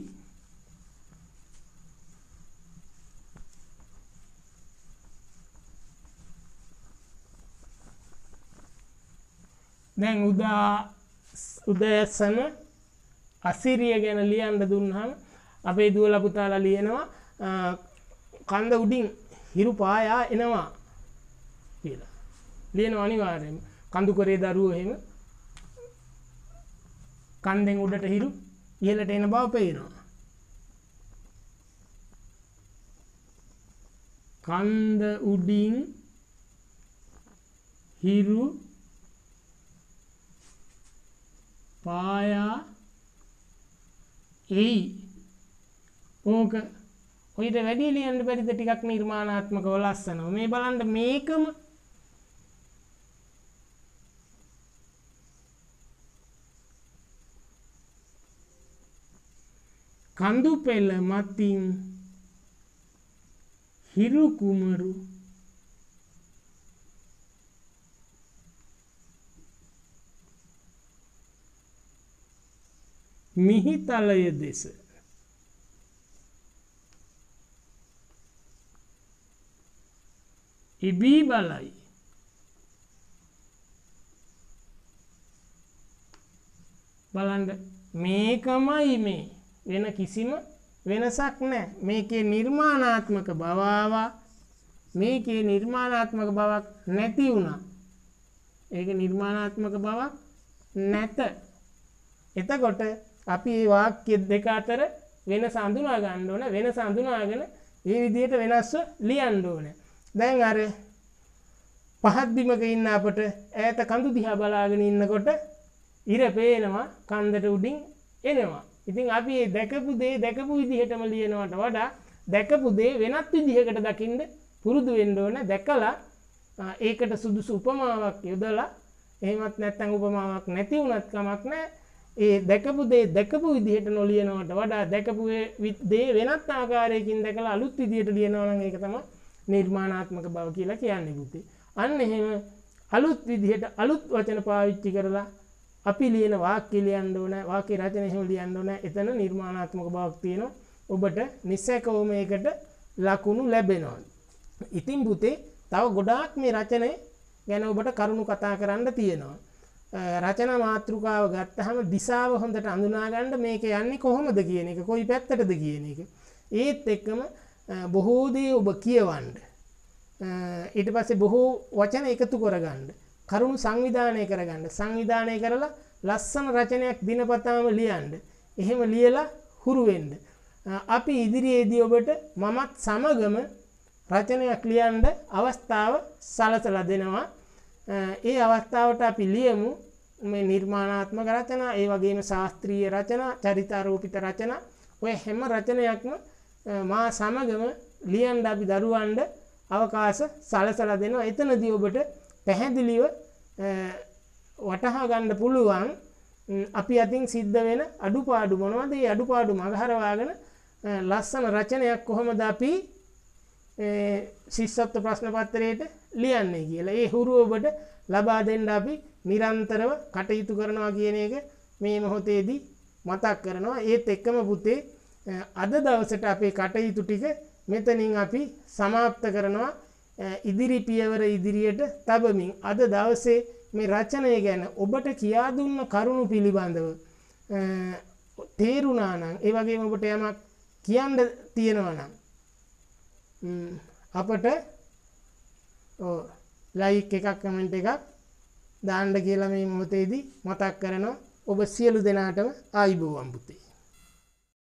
A: දැන් උදෑසන අසිරිය ගැන ලියන්න දුන්නාම අපේ දුවලා පුතාලා ලියනවා කන්ද උඩින් හිරු පායා එනවා කියලා. ලියනවා අනිවාර්යයෙන්ම. කඳු කරේ දරුවෝ එහෙම කන්දෙන් උඩට හිරු ඉහළට එන බව පේනවා. කන්ද උඩින් හිරු පායා එයි. ඕක ඔයිට වැඩි ලියන්න බැරිද ටිකක් නිර්මාණාත්මකව ලස්සනව. මේ බලන්න මේකම කඳු පෙළ මතින් හිරු කුමරු මිහිතලය දෙස ඉබී බලයි. බලන්න මේකමයි මේ වෙන කිසිම වෙනසක් නැහැ. මේකේ නිර්මාණාත්මක බව ආවා. මේකේ නිර්මාණාත්මක බවක් නැති වුණා. ඒක නිර්මාණාත්මක බවක් නැත. එතකොට අපි මේ වාක්‍ය දෙක අතර වෙනස හඳුනා ගන්න ඕන. වෙනස හඳුනාගෙන මේ විදිහට වෙනස්ව ලියන්න ඕන. දැන් අර පහත් බිමක ඉන්න අපට ඈත කඳු දිහා බලාගෙන ඉන්නකොට ඉර පේනවා කන්දට උඩින් එනවා. ඉතින් අපි මේ දැකපු දේ දැකපු විදිහටම ලියනවට වඩා දැකපු දේ වෙනත් විදිහකට දකින්න පුරුදු වෙන්න ඕන. දැකලා ඒකට සුදුසු උපමාවක් යොදලා එහෙමත් නැත්නම් උපමාවක් නැති වුණත් කමක් නැහැ. ඒ දැකපු දේ දැකපු විදිහට නොලියනවට වඩා දැකපු දේ වෙනත් ආකාරයකින් දැකලා අලුත් විදිහට ලියනවා නම් ඒක තමයි නිර්මාණාත්මක බව කියලා කියන්නේ පුතේ. අන්න එහෙම අලුත් විදිහට අලුත් වචන පාවිච්චි කරලා අපි ලියන වාක්‍ය ලියන්න ඕන. වාක්‍ය රචන එහෙම ලියන්න ඕන. එතන නිර්මාණාත්මක බවක් තියෙනවා. ඔබට නිසැකවම ඒකට ලකුණු ලැබෙනවා. ඉතින් පුතේ තව ගොඩාක් මේ රචනය ගැන ඔබට කරුණු කතා කරන්න තියෙනවා. රචනා මාතෘකාව ගත්තාම දිශාව හොඳට අඳුනා ගන්න මේක යන්නේ කොහොමද කියන එක, කොයි පැත්තටද කියන එක. ඒත් එක්කම බොහෝ දේ ඔබ කියවන්න. ඊට පස්සේ බොහෝ වචන එකතු කරගන්න. කරුණු සංවිධානය කරගන්න. සංවිධානය කරලා ලස්සන රචනයක් දිනපතාම ලියන්න. එහෙම ලියලා හුරු වෙන්න. අපි ඉදිරියේදී ඔබට මමත් සමගම රචනයක් ලියන්න අවස්ථාව සලසලා දෙනවා. ඒ අවස්ථාවට අපි ලියමු මේ නිර්මාණාත්මක රචනා, ඒ වගේම ශාස්ත්‍රීය රචනා, චරිතාරෝපිත රචනා, ඔය හැම රචනයක්ම මා සමගම ලියන්න අපි දරුවන්ට අවකාශ සලසලා දෙනවා. එතනදී ඔබට පැහැදිලිව වටහා ගන්න පුළුවන් අපි අතින් සිද්ධ වෙන අඩුපාඩු මොනවද? ඒ අඩුපාඩු මගහරවාගෙන ලස්සන රචනයක් කොහොමද අපි ශිෂ්‍යත්ව ප්‍රශ්න පත්‍රයට ලියන්නේ කියලා. ඒ හුරුව ඔබට ලබා දෙන්න අපි නිරන්තරව කටයුතු කරනවා කියන එක මේ මොහොතේදී මතක් කරනවා. ඒත් එක්කම පුතේ අද දවසට අපේ කටයුතු ටික මෙතනින් අපි සමාප්ත කරනවා. ඉදිරි පියවර ඉදිරියට තබමින් අද දවසේ මේ රචනය ගැන ඔබට කියා දුන්න කරුණු පිළිබඳව තේරුණා නම්, ඒ වගේම ඔබට යමක් කියන්න තියෙනවා නම් අපට ලයික් එකක් කමෙන්ට් එකක් දාන්න කියලා මේ මොහොතේදී මතක් කරනවා. ඔබ සියලු දෙනාටම ආයුබෝවන් පුතේ.